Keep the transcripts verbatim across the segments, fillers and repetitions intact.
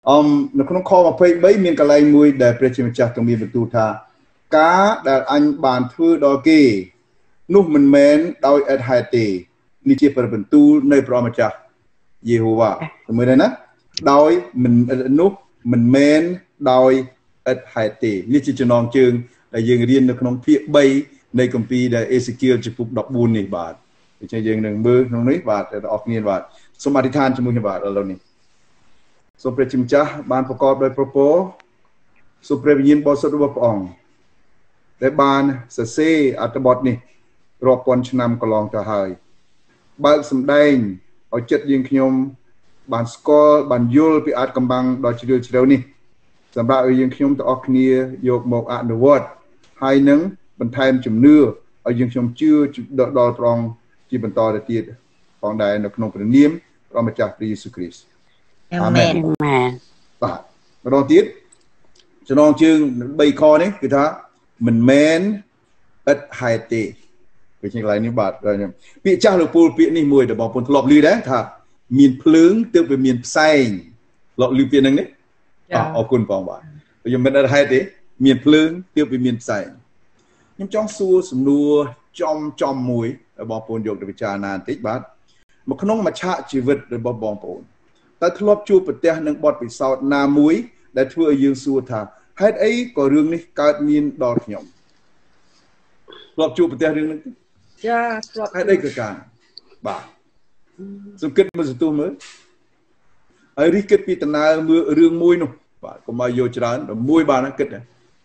អមនៅក្នុងខម្ភៃបីមានកន្លែងមួយដែលព្រះជាម្ចាស់ទ្រង់មានបន្ទូលថាការដែលអញបានធ្វើដល់គេនោះមិនមែនដោយឥតហេតុទេនេះជាព្រះបន្ទូលនៃព្រះម្ចាស់យេហូវ៉ាមើលដែរណាដោយមិននោះមិនមែនដោយឥតហេតុទេនេះជាចំណងជើងដែលយើងរៀននៅក្នុងភាគបីនៃគម្ពីរដែលអេសេគៀលជំពូកដប់បួននេះបាទដូច្នេះយើងនឹងមើលក្នុងនេះបាទអ្នកទាំងអស់គ្នាបាទសូមអធិដ្ឋានជាមួយខ្ញុំបាទឥឡូវនេះសូមព្រះជាម្ចាស់បានប្រកបដោយព្រះពរសូមព្រះវិញ្ញាណបរិសុទ្ធរបស់ព្រះអង្គដែលបានសរសេរអត្ថបទនេះរាប់ពាន់ឆ្នាំកន្លងទៅហើយបើកសម្ដែងឲ្យចិត្តយើងខ្ញុំបានស្គាល់បានយល់ពីអាចកំបាំងដ៏ជ្រាលជ្រៅនេះសម្រាប់ឲ្យយើងខ្ញុំទាំងអស់គ្នាយកមកអនុវត្តហើយនឹងបន្ថែមជំនឿឲ្យយើងខ្ញុំជឿដល់ព្រះអង្គជាបន្តទៅទៀតផងដែរនៅក្នុងព្រះនាមព្រះម្ចាស់ព្រះយេស៊ូវគ្រីស្ទអាមែនបាទម្ដងទៀតចំណងជើងបីខនេះគឺថាមិនមែនឥតហេតុទេពេលជាកន្លែងនេះបាទពាក្យចាស់លោកពូលពាក្យនេះមួយដែលបងប្អូនធ្លាប់ឮដែរថាមានភ្លើងទើបវាមានផ្សែងធ្លាប់ឮពាក្យហ្នឹងនេះអរគុណបងបាទខ្ញុំមិនឥតហេតុទេមានភ្លើងទើបវាមានផ្សែងខ្ញុំចង់សួរសំណួរចំចំមួយឲ្យបងប្អូនយកទៅពិចារណាបន្តិចបាទមកក្នុងមច្ឆជីវិតរបស់បងប្អូនតើធ្លាប់ជួបប្រទះនឹងបទពិសោធន៍ណាមួយដែលធ្វើឲ្យយើងសួរថាហេតុអីក៏រឿងនេះកើតមានដល់ខ្ញុំធ្លាប់ជួបប្រទះរឿងនេះចាធ្លាប់ហេតុអីក៏កើតបាទសូមគិតមើលសន្ទុះមើលហើយរិះគិតពីដំណើរមើលរឿងមួយនោះបាទកុំឲ្យយកច្រើនតែមួយបានគិតឃើញ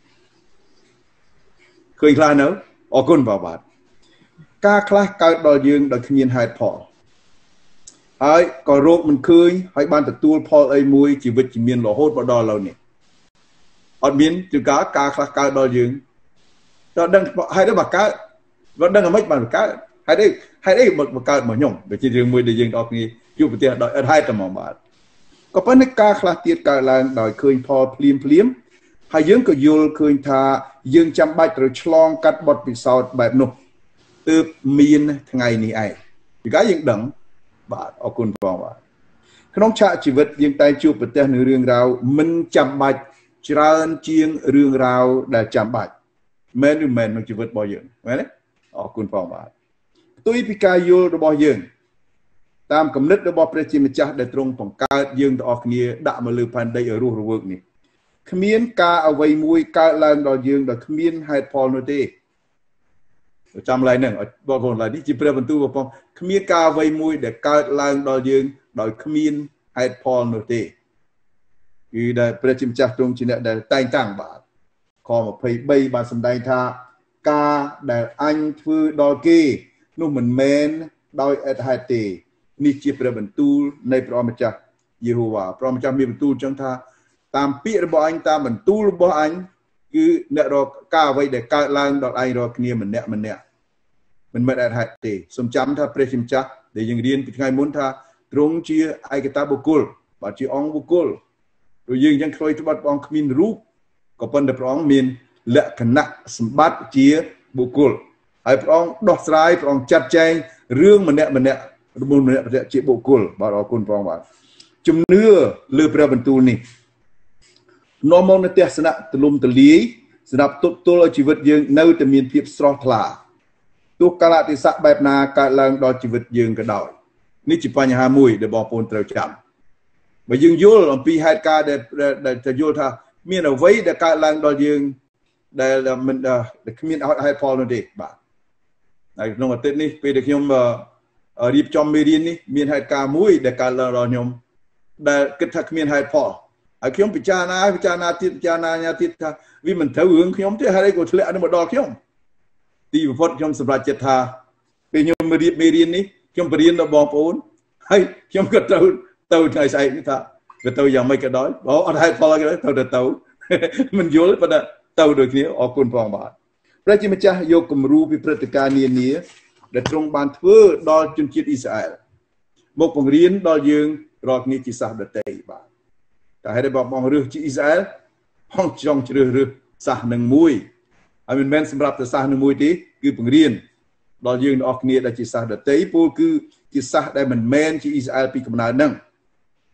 ខ្លះនៅអរគុណបាទបាទការខ្លះកើតដល់យើងដោយគ្មានហេតុផលហើយក៏រោគមិនឃើញហើយបានទទួលផលអីមួយជីវិតជាមានរហូតមកដល់ឥឡូវនេះអត់មានជាការការខ្លះកើតដល់យើងដល់ដឹងហេតុអីមកកើតមិនដឹងអ្វីបានកើតហេតុអីហេតុអីមកកើតមកខ្ញុំដូចជារឿងមួយដែលយើងអត់គ្នាជួបប្រទះដោយអត់ហេតុតែហ្មងបាទក៏ប៉ុន្តែការខ្លះទៀតកើតឡើងដោយឃើញផលភ្លាមភ្លាមហើយយើងក៏យល់ឃើញថាយើងចាំបាច់ត្រូវឆ្លងកាត់បទពិសោធន៍បែបនោះទើបមានថ្ងៃនេះឯងពីកាយើងដឹងបាទអរគុណបងបាទក្នុងឆាកជីវិតយើងតែជួបប្រទះនឹងរឿងរ៉ាវមិនចាំបាច់ច្រើនជាងរឿងរ៉ាវដែលចាំបាច់មែនឬមែនក្នុងជីវិតរបស់យើងមែនទេអរគុណបងបាទផ្ទុយពីការយល់របស់យើងតាមគំនិតរបស់ព្រះជាម្ចាស់ដែលទ្រង់បង្កើតយើងទាំងអស់គ្នាដាក់មកលើផែនដីឲ្យរស់រវើកនេះគ្មានការអ្វីមួយកើតឡើងដល់យើងដោយគ្មានហេតុផលនោះទេចាំឡើយហ្នឹងបងប្អូនឡើយនេះជាព្រះបន្ទូលបងប្អូនគ្មានការអ្វីមួយដែលកើតឡើងដល់យើងដោយគ្មានហេតុផលនោះទេគឺដែលព្រះជាម្ចាស់ទ្រង់ជាអ្នកដែលតែងតាំងបាទខម្ភៃបីបានសម្ដែងថាការដែលអញធ្វើដល់គេនោះមិនមែនដោយឥតហេតុទេនេះជាព្រះបន្ទូលនៃព្រះម្ចាស់យេហូវ៉ាព្រះម្ចាស់មានបន្ទូលចឹងថាតាមពាក្យរបស់អញតាមបន្ទូលរបស់អញគឺអ្នករកការអ្វីដែលកើតឡើងដល់ឯងរាល់គ្នាម្នាក់ម្នាក់មិនមែនឥតហេតុទេសូមចាំថាព្រះជាម្ចាស់ដែលយើងរៀនពីថ្ងៃមុនថាទ្រង់ជាឯកតាបុគ្គលបាទជាអង្គបុគ្គលដូចយើងអញ្ចឹងខ្លោយត្បិតព្រះអង្គគ្មានរូបក៏ប៉ុន្តែព្រះអង្គមានលក្ខណៈសម្បត្តិជាបុគ្គលហើយព្រះអង្គដោះស្រាយព្រះអង្គចាត់ចែងរឿងម្នាក់ម្នាក់របស់ម្នាក់ម្នាក់ជាបុគ្គលបាទអរគុណព្រះអង្គបាទជំនឿលើព្រះបន្ទូលនេះនាំមកនូវទស្សនៈទលំទលាយសម្រាប់ទប់ទល់ឲ្យជីវិតយើងនៅតែមានភាពស្រស់ថ្លាទោះកាលៈទេសៈបែបណាកើតឡើងដល់ជីវិតយើងក៏ដោយនេះជាបញ្ហាមួយដែលបងប្អូនត្រូវចាំបើយើងយល់អំពីហេតុការណ៍ដែលដែលយល់ថាមានអ្វីដែលកើតឡើងដល់យើងដែលមិនដែលគ្មានហេតុផលនោះទេបាទហើយក្នុងអាទិត្យនេះពេលដែលខ្ញុំរៀបចំមេរៀននេះមានហេតុការណ៍មួយដែលកើតឡើងដល់ខ្ញុំដែលគិតថាគ្មានហេតុផលហើយខ្ញុំពិចារណាពិចារណាទៀតពិចារណាញ៉ាទៀតថាវាមិនត្រូវរឿងខ្ញុំទេហើយក៏ធ្លាក់មកដល់ខ្ញុំទីបំផុតខ្ញុំសម្រេចចិត្តថាពេលខ្ញុំរៀបមេរៀននេះខ្ញុំបរៀនដល់បងប្អូនហើយខ្ញុំក៏ទៅទៅថ្ងៃស្អែកនេះថាវាទៅយ៉ាងម៉េចក៏ដោយបើអត់ហេតុផលក៏ដោយទៅទៅទៅមិនយល់ប៉ុន្តែទៅដូចគ្នាអរគុណផងបាទព្រះជាម្ចាស់យកគំរូពីព្រឹត្តិការណ៍នានាដែលទ្រង់បានធ្វើដល់ជនជាតិអ៊ីស្រាអែលមកបង្រៀនដល់យើងរាល់គ្នាជាសាសដតីបាទតែហេតុតែបងបងរើសជាអ៊ីស្រាអែលផងចង់ជ្រើសរើសសាសនឹងមួយហើយមិនមែនសម្រាប់តែសាសនឹងមួយទេគឺបង្រៀនដល់យើងទាំងអស់គ្នាដែលជាសាសដតីពលគឺជាសាសដែលមិនមែនជាអ៊ីស្រាអែលពីកំណើតហ្នឹង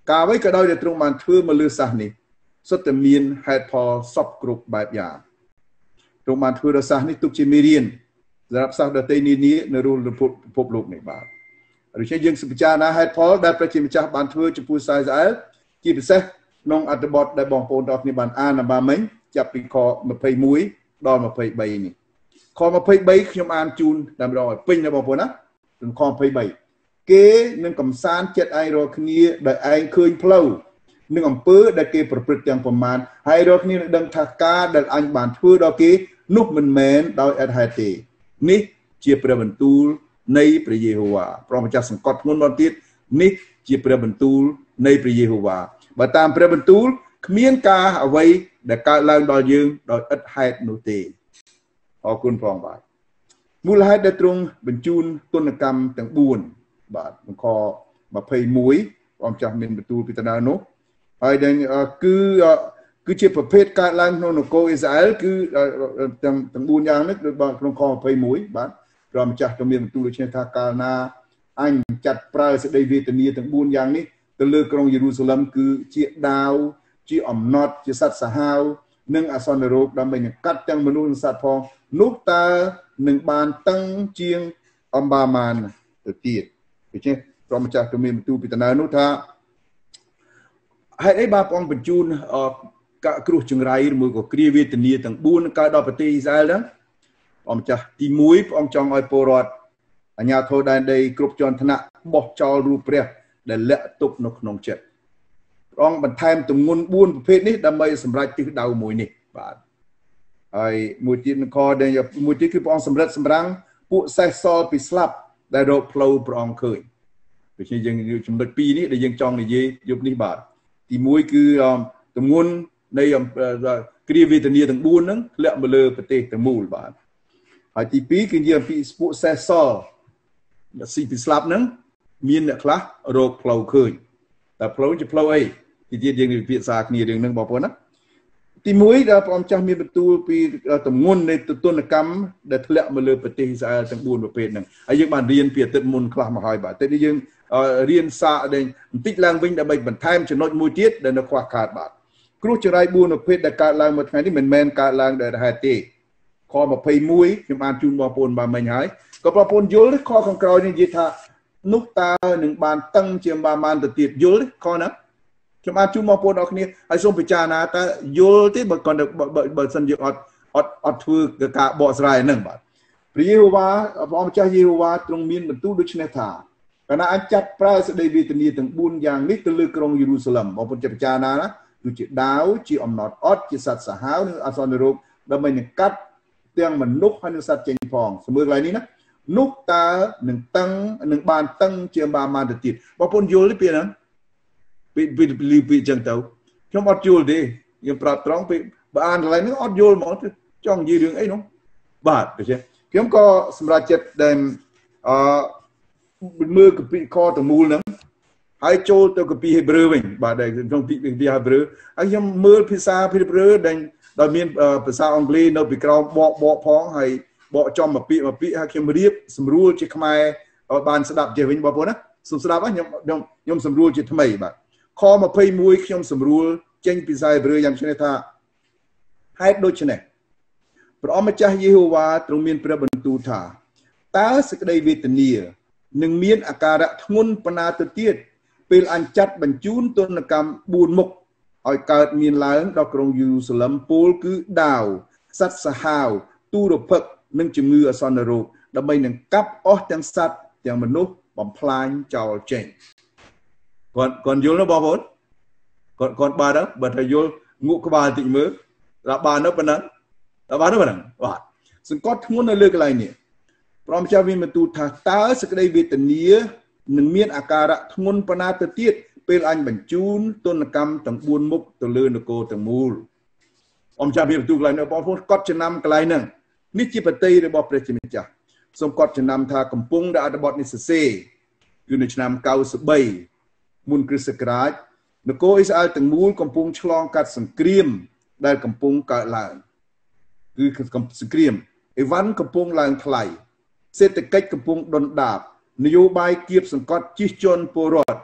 ការអ្វីក៏ដោយដែលទ្រង់បានធ្វើមកលើសាសនេះសុទ្ធតែមានហេតុផលសពគ្រប់បែបយ៉ាងទ្រង់បានធ្វើដល់សាសនេះទុកជាមេរៀនសម្រាប់សាសដទៃនានានៅរស់ពិភពលោកនេះបាទដូច្នេះយើងពិចារណាហេតុផលដែលព្រះជាម្ចាស់បានធ្វើចំពោះសាសអ៊ីស្រាអែលជាពិសេសក្នុងអត្ថបទដែលបងប្អូនទាំងអស់គ្នាបានអានអំបញ្ញចាប់ពីខម្ភៃមួយដល់ម្ភៃបីនេះខម្ភៃបីខ្ញុំអានជូនដើម្បីឲ្យពេញណាបងប្អូនណាក្នុងខម្ភៃបីគេនឹងកំសាន្តចិត្តឯងរាល់គ្នាដែលឯងឃើញផ្លូវនឹងអំពើដែលគេប្រព្រឹត្តទាំងប្រមាណហើយរាល់គ្នានឹងដឹងថាការដែលអញបានធ្វើដល់គេនោះមិនមែនដោយអត់ហេតុទេនេះជាព្រះបន្ទូលនៃព្រះយេហូវ៉ាព្រះម្ចាស់សង្កត់ធ្ងន់មកទៀតនេះជាព្រះបន្ទូលនៃព្រះយេហូវ៉ាបើតាមព្រះបន្ទូលគ្មានការអ្វីដែលកើតឡើងដល់យើងដោយឥតហេតុនោះទេអរគុណផងបាទមូលហេតុដែលទ្រង់បញ្ជូនទុនកម្មទាំងបួនបាទខម្ភៃមួយព្រះម្ចាស់មានបន្ទូលពីដំណើរនោះហើយដែលគឺគឺជាប្រភេទកើតឡើងក្នុងនគរអ៊ីស្រាអែលគឺទាំងទាំងបួនយ៉ាងនេះដូចក្នុងខម្ភៃមួយបាទព្រះម្ចាស់ក៏មានបន្ទូលដូចនេះថាកាលណាអញចាត់ប្រើសេចក្តីវេទនាទាំងបួនយ៉ាងនេះទៅលើក្រុងយេរូសាឡឹមគឺជាដាវជាអំណត់ជាសត្វសាហាវនិងអសន្នរោគដើម្បីនឹងកាត់ទាំងមនុស្សនិងសត្វផងនោះតើនឹងបានតឹងជាងអំបាមានទៅទៀតដូច្នេះព្រះម្ចាស់ក៏មានបន្ទូលពីដំណើរនោះថាហេតុអីបានព្រះអង្គបញ្ជូនកាក់គ្រោះចង្រៃឬមួយក៏គ្រាវេទនាទាំងបួនកើតដល់ប្រទេសអ៊ីស្រាអែលហ្នឹងព្រះម្ចាស់ទីមួយព្រះអង្គចង់ឲ្យពលរដ្ឋអាញាធរដែនដីគ្រប់ជាន់ថ្នាក់បោះចោលរូបព្រះដែលលាក់ទុកនៅក្នុងចិត្តព្រះអង្គបន្ថែមទម្ងន់បួនប្រភេទនេះដើម្បីសម្រេចទិសដៅមួយនេះបាទហើយមួយទៀតនគរដែលមួយទៀតគឺព្រះអង្គសម្រិតសម្រាំងពួកសេះសល់ពីស្លាប់ដែលរកផ្លូវព្រះអង្គឃើញដូច្នេះយើងចំណុចពីរនេះដែលយើងចង់និយាយយប់នេះបាទទីមួយគឺទម្ងន់នៃគ្រាវេទនាទាំងបួនហ្នឹងធ្លាក់មកលើប្រទេសទាំងមូលបាទហើយទីពីរគឺនិយាយអំពីពួកសេះសល់ស៊ីពីស្លាប់ហ្នឹងមានអ្នកខ្លះរកផ្លូវឃើញតែផ្លូវជាផ្លូវអីទីទៀតយើងនិយាយភាសាគ្នារឿងហ្នឹងបងប្អូនណាទីមួយដែលព្រះអង្គចាស់មានបន្ទូលពីទម្ងន់នៃទទណ្ឌកម្មដែលធ្លាក់មកលើប្រទេសអ៊ីស្រាអែលទាំងបួនប្រភេទហ្នឹងហើយយើងបានរៀនពីអាទិត្យមុនខ្លះមកហើយបាទតែនេះយើងរៀនសាកដែលបន្តិចឡើងវិញដើម្បីបន្ថែមចំណុចមួយទៀតដែលនៅខ្វះខាតបាទគ្រោះចង្រៃបួនប្រភេទដែលកើតឡើងមួយថ្ងៃនេះមិនមែនកើតឡើងដោយហេតុទេខម្ភៃមួយខ្ញុំបានជូនបងប្អូនបានមិញហើយក៏បងប្អូនយល់ខខាងក្រោយនេះនិយាយថានោះតើនឹងបានតឹងជាបានបានទៅទៀតយល់ខណាខ្ញុំបានជូនបងប្អូនអរគ្នាហើយសូមពិចារណាតើយល់ទេបើគាត់បើសិនយើងអត់អត់អត់ធ្វើការបកស្រាយហ្នឹងបាទព្រះយេហូវ៉ាព្រះម្ចាស់យេហូវ៉ាទ្រង់មានបន្ទូលដូចនេះថាកាលណាអញចាត់ប្រើសេចក្តីវេទនាទាំងបួនយ៉ាងនេះទៅលើក្រុងយេរូសាឡឹមបងប្អូនចេះពិចារណាណាគឺជាដាវជាអំណត់អត់ជាសត្វសាហាវនិងអសន្នរោគដើម្បីនឹងកាត់ទាំងមនុស្សហើយនិងសត្វចេញផងសម្មើកន្លែងនេះណានោះតើនឹងតឹងនឹងបានតឹងជាបាមានទៅទៀតបងប្អូនយល់ទេពីហ្នឹងពីពីពីពីចឹងទៅខ្ញុំអត់យល់ទេខ្ញុំប្រាប់ត្រង់ពីបើអានកន្លែងនេះអត់យល់ហ្មងចង់និយាយរឿងអីនោះបាទដូច្នេះខ្ញុំក៏សម្រាប់ចិត្តដែលអឺមើលកពីខទាំងមូលហ្នឹងហើយចូលទៅកពីហេប្រឺវិញបាទដែលក្នុងពីពីហេប្រឺហើយខ្ញុំមើលភាសាហេប្រឺដែលដោយមានភាសាអង់គ្លេសនៅពីក្រោមបកបកផងហើយបកចំមកពាក្យមកពាក្យហើយខ្ញុំរៀបស្រួលជាខ្មែរបានស្ដាប់ចេះវិញបងប្អូនណាសូមស្ដាប់ខ្ញុំខ្ញុំខ្ញុំស្រួលជាថ្មីបាទខម្ភៃមួយខ្ញុំស្រួលចេញពីភាសាហេប្រឺយ៉ាងឆ្នេះថាហេតុដូច្នេះព្រះអម្ចាស់យេហូវ៉ាទ្រង់មានព្រះបន្ទូលថាតើសេចក្តីវេទនានឹងមានអាការៈធ្ងន់ប៉ុណ្ណាទៅទៀតពេលអញចាត់បញ្ជូនទណ្ឌកម្មបួនមុខឲ្យកើតមានឡើងដល់ក្រុងយេរូសាឡឹមពលគឺដាវសត្វសាហាវទូរភឹកនិងជំងឺអសន្នរោគដើម្បីនឹងកាប់អស់ទាំងសត្វទាំងមនុស្សបំផ្លាញចោលចេញគាត់គាត់យល់ណាបងប្អូនគាត់គាត់បានទៅបើថាយល់ងក់ក្បាលតិចមើលដល់បានទៅប៉ុណ្ណឹងដល់បានទៅប៉ុណ្ណឹងបាទសង្កត់ធ្ងន់នៅលើកន្លែងនេះព្រះម្ចាស់មានបន្ទូលថាតើសេចក្តីវេទនានឹងមានអាការៈធ្ងន់ប៉ុណ្ណាទៅទៀតពេលអញបញ្ជូនទណ្ឌកម្មទាំងបួនមុខទៅលើនគរទាំងមូលអមចាស់មានបន្ទូលកន្លែងនេះបងប្អូនកត់ចំណាំកន្លែងហ្នឹងនេះជាបតីរបស់ព្រះជាម្ចាស់សូមកត់ចំណាំថាកំពុងដែលអត្ថបទនេះសរសេរគឺនៅឆ្នាំកៅសិបបីមុនគ្រិស្តសករាជនគរអ៊ីស្រាអែលទាំងមូលកំពុងឆ្លងកាត់សង្គ្រាមដែលកំពុងកើតឡើងគឺសង្គ្រាមអីវ៉ាន់កំពុងឡើងថ្លៃសេដ្ឋកិច្ចកំពុងដុនដាបនយោបាយគៀបសង្កត់ជិះជាន់ពលរដ្ឋ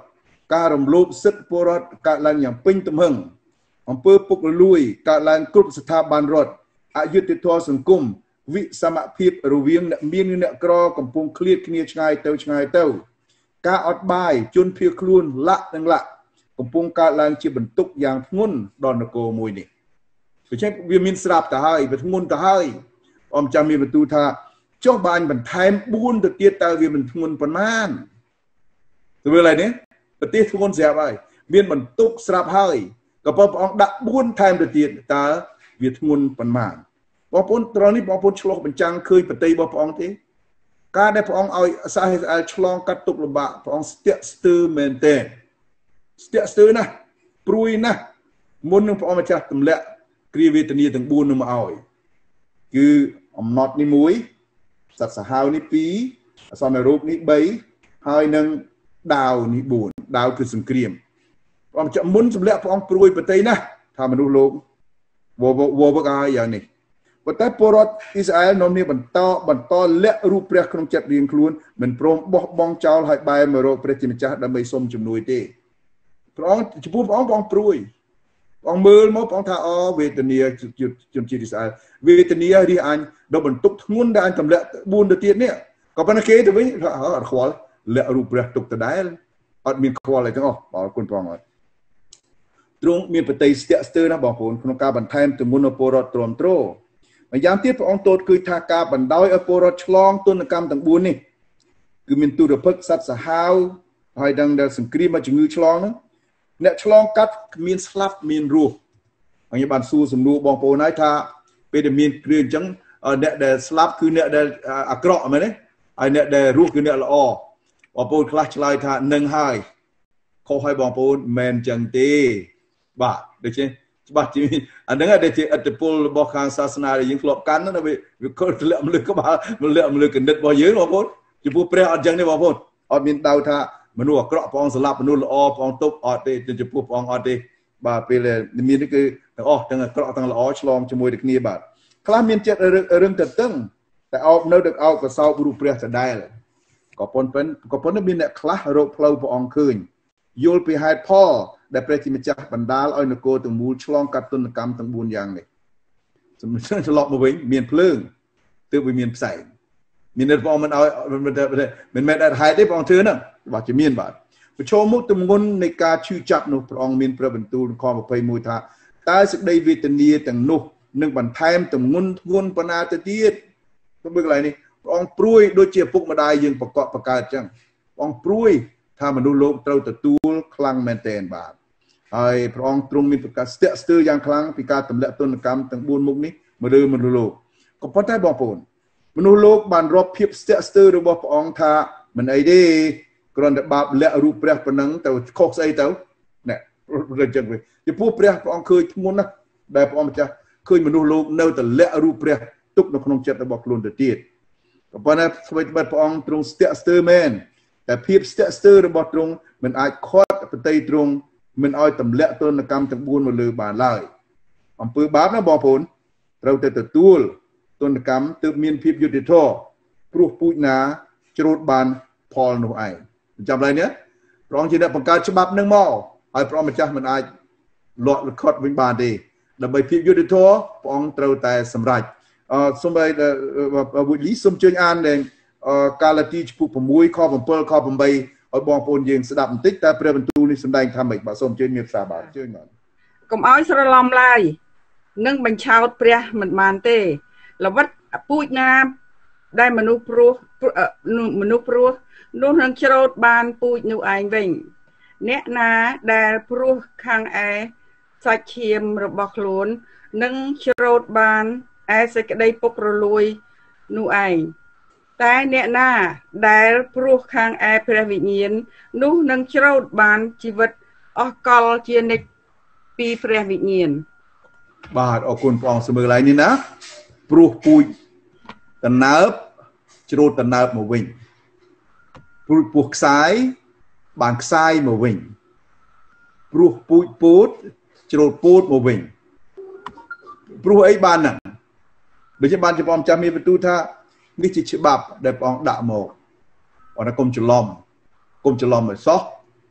ការរំលោភសិទ្ធិពលរដ្ឋកើតឡើងយ៉ាងពេញទំហឹងអំពើពុករលួយកើតឡើងគ្រប់ស្ថាប័នរដ្ឋអយុត្តិធម៌សង្គមវិសមភាពរវាងអ្នកមាននិងអ្នកក្រកំពុងឃ្លាតគ្នាឆ្ងាយទៅឆ្ងាយទៅការអត់បាយជនភៀសខ្លួនលាក់និងលាក់កំពុងកើតឡើងជាបន្ទុកយ៉ាងធ្ងន់ដល់នគរមួយនេះដូច្នេះវាមានស្រាប់ទៅហើយវាធ្ងន់ទៅហើយអមចាំមានបន្ទូលថាចុះបាញ់បន្ថែមបួនទៅទៀតតើវាមិនធ្ងន់ប៉ុន្មានទៅមើលហើយនេះប្រទេសធ្ងន់ស្រាប់ហើយមានបន្ទុកស្រាប់ហើយក៏ប៉ុន្តែព្រះអង្គដាក់បួនថែមទៅទៀតតើវាធ្ងន់ប៉ុន្មានបងប្អូនត្រង់នេះបងប្អូនឆ្លុះបញ្ចាំងឃើញប្រតិយរបស់ព្រះអង្គទេការដែលព្រះអង្គឲ្យសាសអ៊ីស្រាអែលឆ្លងកាត់ទុក្ខលំបាកព្រះអង្គស្ទាក់ស្ទើរមែនទែនស្ទាក់ស្ទើរណាស់ព្រួយណាស់មុននឹងព្រះអង្គម្ចាស់ទម្លាក់គ្រាវេទនាទាំងបួននោះមកឲ្យគឺអំណត់នេះមួយសត្វសាហាវនេះពីរអសន្នរូបនេះបីហើយនឹងដាវនេះបួនដាវគឺសង្គ្រាមព្រះអង្គមុនទម្លាក់ព្រះអង្គព្រួយប្រតិយណាស់ថាមនុស្សលោកវវវកឲ្យយ៉ាងនេះប៉ុន្តែពលរដ្ឋអ៊ីស្រាអែលនាំគ្នាបន្តបន្តលាក់រូបព្រះក្នុងចិត្តរៀងខ្លួនមិនព្រមបោះបង់ចោលឲ្យបែរមករកព្រះជាម្ចាស់ដើម្បីសុំជំនួយទេព្រះអង្គចំពោះព្រះអង្គព្រះអង្គព្រួយព្រះអង្គមើលមកព្រះអង្គថាអូវេទនាជនជាតិអ៊ីស្រាអែលវេទនារិះអញដល់បន្ទុកធ្ងន់ដែលអញទម្លាក់បួនទៅទៀតនេះក៏ប៉ុន្តែគេទៅវិញថាអត់ខ្វល់លាក់រូបព្រះទុកដដែលអត់មានខ្វល់អីទាំងអស់អរគុណព្រះអង្គអត់ទ្រង់មានប្រតិយស្ទាក់ស្ទើរណាស់បងប្អូនក្នុងការបន្ថែមទម្ងន់ពលរដ្ឋទ្រាំទ្រម្យ៉ាងទៀតព្រះអង្គទតគឺថាការបណ្ដោយឲ្យពលរដ្ឋឆ្លងទណ្ឌកម្មទាំងបួននេះគឺមានទុរភិក្សសត្វសាហាវហើយដឹងដែលសង្គ្រាមមកជំងឺឆ្លងហ្នឹងអ្នកឆ្លងកាត់មានស្លាប់មានរស់ហើយបានសួរសំណួរបងប្អូនហើយថាពេលដែលមានគ្រាអញ្ចឹងអ្នកដែលស្លាប់គឺអ្នកដែលអាក្រក់មែនទេហើយអ្នកដែលរស់គឺអ្នកល្អបងប្អូនខ្លះឆ្លើយថានឹងហើយខុសហើយបងប្អូនមិនមែនអញ្ចឹងទេបាទដូច្នេះច្បាស់ជាអាហ្នឹងដែលជាឥទ្ធិពលរបស់ខាងសាសនាដែលយើងធ្លាប់កាន់ណាវាវាគល់ធ្លាក់មលឹកក្បាលមលឹកមលឹកកណិតរបស់យើងបងប្អូនចំពោះព្រះអត់អញ្ចឹងទេបងប្អូនអត់មានដៅថាមនុស្សអាក្រក់ព្រះអង្គស្លាប់មនុស្សល្អព្រះអង្គទុកអត់ទេចំពោះព្រះអង្គអត់ទេបាទពេលមាននេះគឺទាំងអស់ទាំងអាក្រក់ទាំងល្អឆ្លងជាមួយទៅគ្នាបាទខ្លះមានចិត្តរឿងទៅតឹងតែអោបនៅដឹកអោបកសោបរូបព្រះដដែលក៏ប៉ុន្តែក៏ប៉ុន្តែមានអ្នកខ្លះរកផ្លូវព្រះអង្គឃើញយល់ពីហេតុផលដែលព្រះជាម្ចាស់បណ្ដាលឲ្យនគរទាំងមូលឆ្លងកាត់ទណ្ឌកម្មទាំងបួនយ៉ាងនេះសម្រាប់ត្រឡប់មកវិញមានភ្លើងទើបវាមានផ្សែងមានព្រះអង្គមិនឲ្យមិនមែនតែហេតុទេព្រះអង្គធ្វើហ្នឹងបាទជាមានបាទប្រឈមមុខទម្ងន់នៃការឈឺចាប់នោះព្រះអង្គមានព្រះបន្ទូលខម្ភยี่สิบเอ็ดថាតើសេចក្តីវេទនាទាំងនោះនឹងបន្ថែមទម្ងន់ធ្ងន់ប៉ុណ្ណាទៅទៀតទៅមើលកន្លែងនេះព្រះអង្គព្រួយដូចជាឪពុកម្ដាយយើងប្រកបបង្កើតអញ្ចឹងព្រះអង្គព្រួយថាមនុស្សលោកត្រូវទទួលខ្លាំងមែនទែនបាទហើយព្រះអង្គទ្រង់មានប្រកាសស្ទាក់ស្ទើរយ៉ាងខ្លាំងពីការទម្លាក់ទណ្ឌកម្មទាំងបួនមុខនេះមកលើមនុស្សលោកក៏ប៉ុន្តែបងប្អូនមនុស្សលោកបានរាប់ភាពស្ទាក់ស្ទើររបស់ព្រះអង្គថាមិនអីទេគ្រាន់តែបាបលាក់រូបព្រះប៉ុណ្ណឹងទៅខុសស្អីទៅណែអញ្ចឹងវិញចំពោះព្រះព្រះអង្គឃើញធ្ងន់ណាស់ដែលព្រះអង្គម្ចាស់ឃើញមនុស្សលោកនៅតែលាក់រូបព្រះទុកនៅក្នុងចិត្តរបស់ខ្លួនទៅទៀតក៏ប៉ុន្តែស្វ័យបាត់ព្រះអង្គទ្រង់ស្ទាក់ស្ទើរមែនតែភាពស្ទាក់ស្ទើររបស់ទ្រង់មិនអាចខាត់ប្រតិយទ្រង់មិនឲ្យទម្លាក់ទណ្ឌកម្មទាំងបួនមកលើបានឡើយអំពើបាបណាបងប្អូនត្រូវតែទទួលទណ្ឌកម្មទើបមានភាពយុត្តិធម៌ព្រោះពូជណាច្រូតបានផលនោះឯងចាំឡើយនេះព្រះអង្គជាអ្នកបង្កើតច្បាប់នឹងមកហើយព្រះអង្គម្ចាស់មិនអាចលក់លខត់វិញបានទេដើម្បីភាពយុត្តិធម៌ព្រះអង្គត្រូវតែសម្រេចអឺសូមឲ្យវិលីសូមជើញអានដែលកាឡាទីចំពោះ6ខ7ខ8ឲ្យបងប្អូនយើងស្ដាប់បន្តិចតែព្រះបន្ទូលនេះសម្ដែងថាម៉េចបាទសូមជើញមានផ្សារបាទជើញបាទកុំឲ្យស្រឡំឡើយនឹងបញ្ឆោតព្រះមិនបានទេល្វិតពូជណាដែលមនុស្សព្រោះមនុស្សព្រោះនោះនឹងច្រូតបានពូជនោះឯងវិញអ្នកណាដែលព្រោះខាងឯសាច់ឈាមរបស់ខ្លួននឹងច្រូតបានឯសេចក្តីពុករលួយនោះឯងតែអ្នកណាដែលព្រោះខាងឯព្រះវិញ្ញាណនោះនឹងច្រូតបានជីវិតអស់កលជានិច្ចពីព្រះវិញ្ញាណបាទអរគុណព្រះអង្គសម្មើកន្លែងនេះណាព្រោះពូជតណើបច្រូតតណើបមកវិញព្រោះពោះខ្សាយបានខ្សាយមកវិញព្រោះពូជពោតច្រូតពោតមកវិញព្រោះអីបានហ្នឹងដូចជាបានជាព្រះអង្គចាំមានបន្ទូលថានេះជាច្បាប់ដែលព្រះអង្គដាក់មកអត់ថាកុំច្រឡំកុំច្រឡំឲ្យសោះព្រ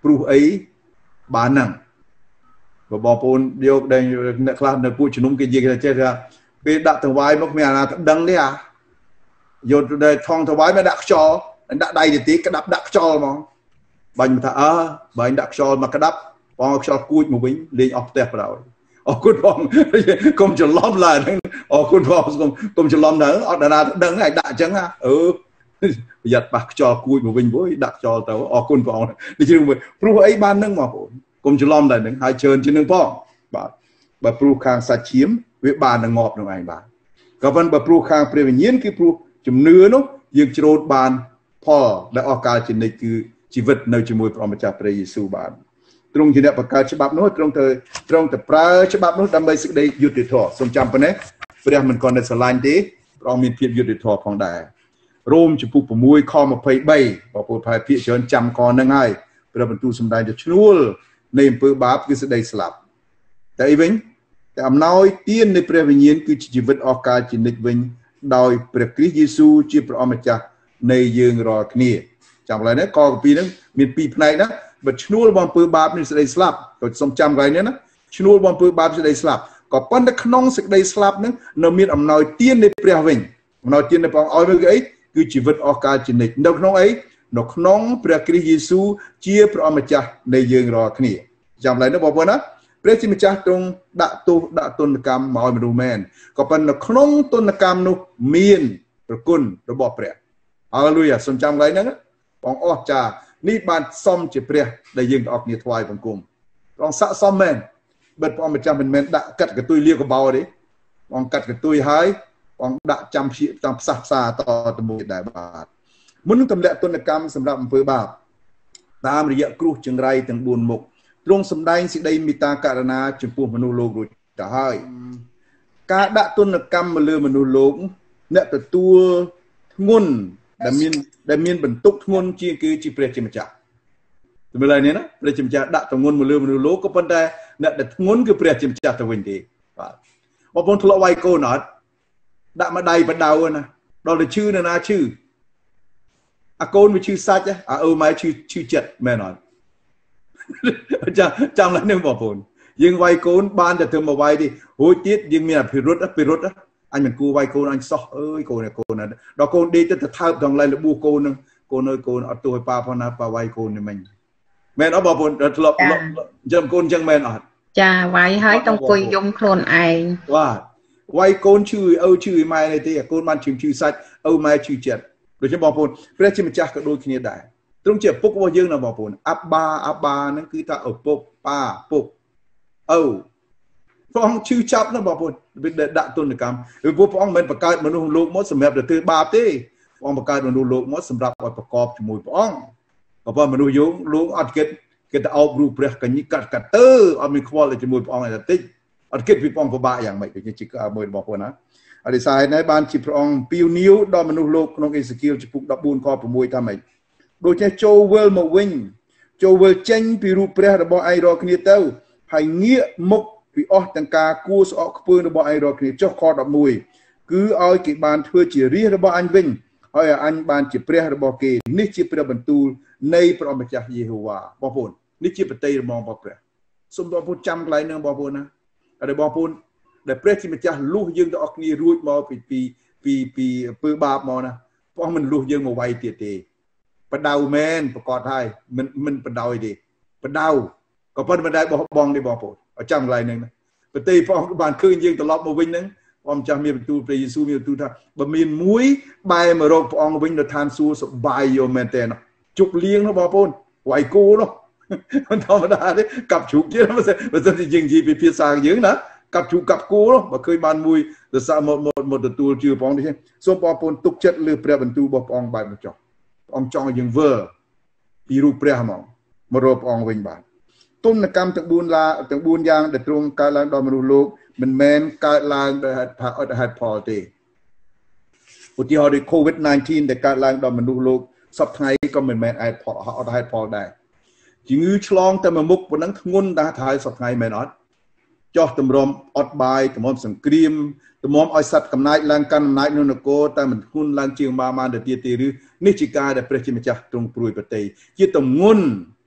ព្រោះអីបានហ្នឹងបងប្អូនយកដែលអ្នកខ្លះនៅពួកជំនុំគេនិយាយចេះថាពេលដាក់ទៅវាយមកគ្មានអាណាទៅដឹងទេអាយកទៅថងទៅវាយមកដាក់ខ្យល់ដាក់ដៃទៅទីក្តាប់ដាក់ខ្យល់ហ្មងបាញ់ថាអើបាញ់ដាក់ខ្យល់មកក្តាប់បងខ្យល់គួចមកវិញលេងអស់ផ្ទះបណ្ដោយអរគុណបងកុំច្រឡំឡើយអរគុណបងកុំច្រឡំទៅអត់តារាដឹងឯងដាក់អញ្ចឹងអឺប្រយ័ត្នប៉ះខ្យល់គួចមកវិញវិញដាក់ខ្យល់ទៅអរគុណបងនេះជឿព្រោះអីបាននឹងបងប្អូនកុំច្រឡំតែនឹងហើយជឿនជាងនឹងផងបាទបើព្រោះខាងសាច់ឈាមវាបាននឹងងាប់នឹងឯងបាទក៏ប៉ុន្តែបើព្រោះខាងព្រះវិញ្ញាណគឺព្រោះជំនឿនោះយើងច្រូតបានផលដែលអស់កលជានិច្ចគឺជីវិតនៅជាមួយព្រះម្ចាស់ព្រះយេស៊ូវបាទទ្រង់ជាអ្នកបង្កើតច្បាប់នោះទ្រង់ទៅទ្រង់ទៅប្រើច្បាប់នោះដើម្បីសេចក្តីយុត្តិធម៌សូមចាំប៉ុណ្ណេះព្រះមិនគាត់នៅស្រឡាញ់ទេព្រះអង្គមានភាពយុត្តិធម៌ផងដែររ៉ូមចំពុក៦ខ23បងប្អូនផែភាគច្រើនចាំកនឹងហើយព្រះបន្ទូលសម្ដែងទៅឈ្នួលនៃអំពើបាបគឺសេចក្តីស្លាប់តែអីវិញតែអំណោយទាននៃព្រះវិញ្ញាណគឺជាជីវិតអស់កលជានិច្ចវិញដោយព្រះគ្រីស្ទយេស៊ូវជាព្រះអម្ចាស់នៃយើងរាល់គ្នាចាំឡើយនេះកកពីហ្នឹងមានពីរផ្នែកណាបើឈ្នួលបំពើបាបនេះសេចក្តីស្លាប់ក៏សូមចាំកន្លែងនេះណាឈ្នួលបំពើបាបសេចក្តីស្លាប់ក៏ប៉ុន្តែក្នុងសេចក្តីស្លាប់ហ្នឹងនៅមានអំណោយទាននៃព្រះវិញអំណោយទាននៃព្រះអង្គឲ្យមកគឺអីគឺជីវិតអស់កលជានិច្ចនៅក្នុងអីនៅក្នុងព្រះគ្រីស្ទយេស៊ូវជាព្រះអម្ចាស់នៃយើងរាល់គ្នាចាំឡើយនេះបងប្អូនណាព្រះជាម្ចាស់ទ្រង់ដាក់ទោសដាក់ទណ្ឌកម្មមកឲ្យមនុស្សមែនក៏ប៉ុន្តែនៅក្នុងទណ្ឌកម្មនោះមានប្រគុណរបស់ព្រះហាឡេលូយ៉ាសូមចាំកន្លែងហ្នឹងបងអស្ចារ្យនេះបានសមជាព្រះដែលយើងទាំងអស់គ្នាថ្វាយបង្គំព្រះអង្គស័ក្តិសមមែនបិទព្រះអង្គម្ចាស់មិនមែនដាក់កាត់កតុយលាកបោទេព្រះអង្គកាត់កតុយហើយព្រះអង្គដាក់ចាំព្យាចាំផ្សះផ្សាតទៅមួយដែរបាទមុននឹងទម្លាក់ទណ្ឌកម្មសម្រាប់អំពើបាបតាមរយៈគ្រោះចង្រៃទាំងបួនមុខទ្រង់សម្ដែងសេចក្តីមេត្តាករុណាចំពោះមនុស្សលោករួចទៅហើយការដាក់ទណ្ឌកម្មមកលើមនុស្សលោកអ្នកទទួលធ្ងន់ដែលមានដែលមានបន្ទុកធ្ងន់ជាងគឺជាព្រះជាម្ចាស់ទៅមើលហើយនេះណាព្រះជាម្ចាស់ដាក់ធ្ងន់មកលើមនុស្សលោកក៏ប៉ុន្តែអ្នកដែលធ្ងន់គឺព្រះជាម្ចាស់ទៅវិញទេបាទបងប្អូនធ្លាប់វាយកូនអត់ដាក់មកដៃបដៅណាដល់ទៅឈឺនៅណាឈឺអាកូនវាឈឺសាច់អាអ៊ើម៉ែឈឺឈឺចិត្តមែនអត់ចាំចាំឡើងនេះបងប្អូនយើងវាយកូនបានតែធ្វើមកវាយទេរួចទៀតយើងមានអភិរុទ្ធអភិរុទ្ធអញមិនគួរវាយកូនអញសោះអើយកូនកូនដល់កូនដេកទៅទៅថើបដងឡៃលបួសកូននឹងកូនអើយកូនអត់ទោសឲ្យប៉ាផងណាប៉ាវាយកូននេះមិញមែនអត់បងប្អូនធ្លាប់ចាំកូនអញ្ចឹងមែនអត់ចាវាយហើយต้องគួយយំខ្លួនឯងបាទវាយកូនឈឺឪឈឺឲ្យម៉ែនេះទេកូនបានឈឺឈឺសាច់ឪម៉ែឈឺចិត្តដូច្នេះបងប្អូនព្រះជាម្ចាស់ក៏ដូចគ្នាដែរទ្រង់ជាឪពុករបស់យើងណាបងប្អូនអាបាអាបាហ្នឹងគឺថាឪពុកប៉ាពុកឪព្រះអង្គឈឺចាប់ណាបងប្អូនដាក់ទណ្ឌកម្មពីព្រោះព្រះអង្គមិនបង្កើតមនុស្សលោកមកសម្រាប់ទៅធ្វើបាបទេព្រះអង្គបង្កើតមនុស្សលោកមកសម្រាប់ឲ្យប្រកបជាមួយព្រះអង្គក៏ប៉ុន្តែមនុស្សយើងលោកអត់គិតគិតតែអោបរូបព្រះកញ្ញាកាត់កាត់ទៅអត់មានខ្វល់ជាមួយព្រះអង្គឯតែតិចអត់គិតពីព្រះអង្គពិបាកយ៉ាងម៉េចដូចជាមួយបងប្អូនណាអរិសាយនេះបានជាព្រះអង្គពីវនីវដល់មនុស្សលោកក្នុងអេសេគៀលចំពុកដប់បួនខ៦ថាម៉េចដូចជាចូលវិលមកវិញចូលវិលចេញពីរូបព្រះរបស់ឯងរាល់គ្នាទៅហើយងាកមុខពីអស់ទាំងការគួរស្អកខ្ពើមរបស់ឯងរាល់គ្នាចុះខដប់មួយគឺឲ្យគេបានធ្វើជារាជរបស់អញវិញហើយឲ្យអញបានជាព្រះរបស់គេនេះជាព្រះបន្ទូលនៃព្រះម្ចាស់យេហូវ៉ាបងប្អូននេះជាបតីរមងរបស់ព្រះសូមបងប្អូនចាំកន្លែងហ្នឹងបងប្អូនណាហើយបងប្អូនដែលព្រះជាម្ចាស់លុះយើងទាំងអស់គ្នារួចមកពីពីពីពីអំពើបាបមកណាព្រះអង្គមិនលុះយើងមកវាយទៀតទេបដៅមែនប្រកាសហើយមិនមិនបដៅទេបដៅក៏ប៉ុន្តែមិនដែលបោះបង់ទេបងប្អូនឲ្យចាំកន្លែងហ្នឹងណាប្រទេសព្រះអង្គបានឃើញយើងត្រឡប់មកវិញហ្នឹងព្រះម្ចាស់មានបន្ទូលព្រះយេស៊ូវមានបន្ទូលថាបើមានមួយបែរមករកព្រះអង្គវិញនៅឋានសួគ៌សប្បាយយកមែនតើជុកលៀងនោះបងប្អូនវាយគោនោះមិនធម្មតាទេកាប់ជ្រូកទៀតបើសិនជាយើងនិយាយពីភាសាយើងណាកាប់ជ្រូកកាប់គោនោះបើឃើញបានមួយសរសើរមកមកទទួលជឿព្រះអង្គនេះសូមបងប្អូនទុកចិត្តលើព្រះបន្ទូលរបស់ព្រះអង្គបែបនេះចុះព្រះអង្គចង់ឲ្យយើងវើពីរូបព្រះហ្មងមករកព្រះអង្គវិញបាទទុនកម្មទាំងបួនឡាទាំងបួនយ៉ាងដែលទ្រង់កើតឡើងដល់មនុស្សលោកមិនមែនកើតឡើងដោយហេតុថាអត់ហេតុផលទេឧទាហរណ៍ដូច កូវីដ 19 ដែលកើតឡើងដល់មនុស្សលោកសពថ្ងៃក៏មិនមែនហេតុផលអត់ហេតុផលដែរជំងឺឆ្លងតែមួយមុខប៉ុណ្ណឹងធ្ងន់ដែរថាហើយសពថ្ងៃមែនអត់ចោះតម្រុំអត់បាយតម្រុំសង្គ្រាមតម្រុំឲ្យសត្វកំណាចឡើងកាន់អំណាចនៅនគរតែមិនធ្ងន់ឡើងជាងបានបានទៅទៀតទេឬនេះជាការដែលព្រះជាម្ចាស់ទ្រង់ព្រួយប្រតិជាទម្ងន់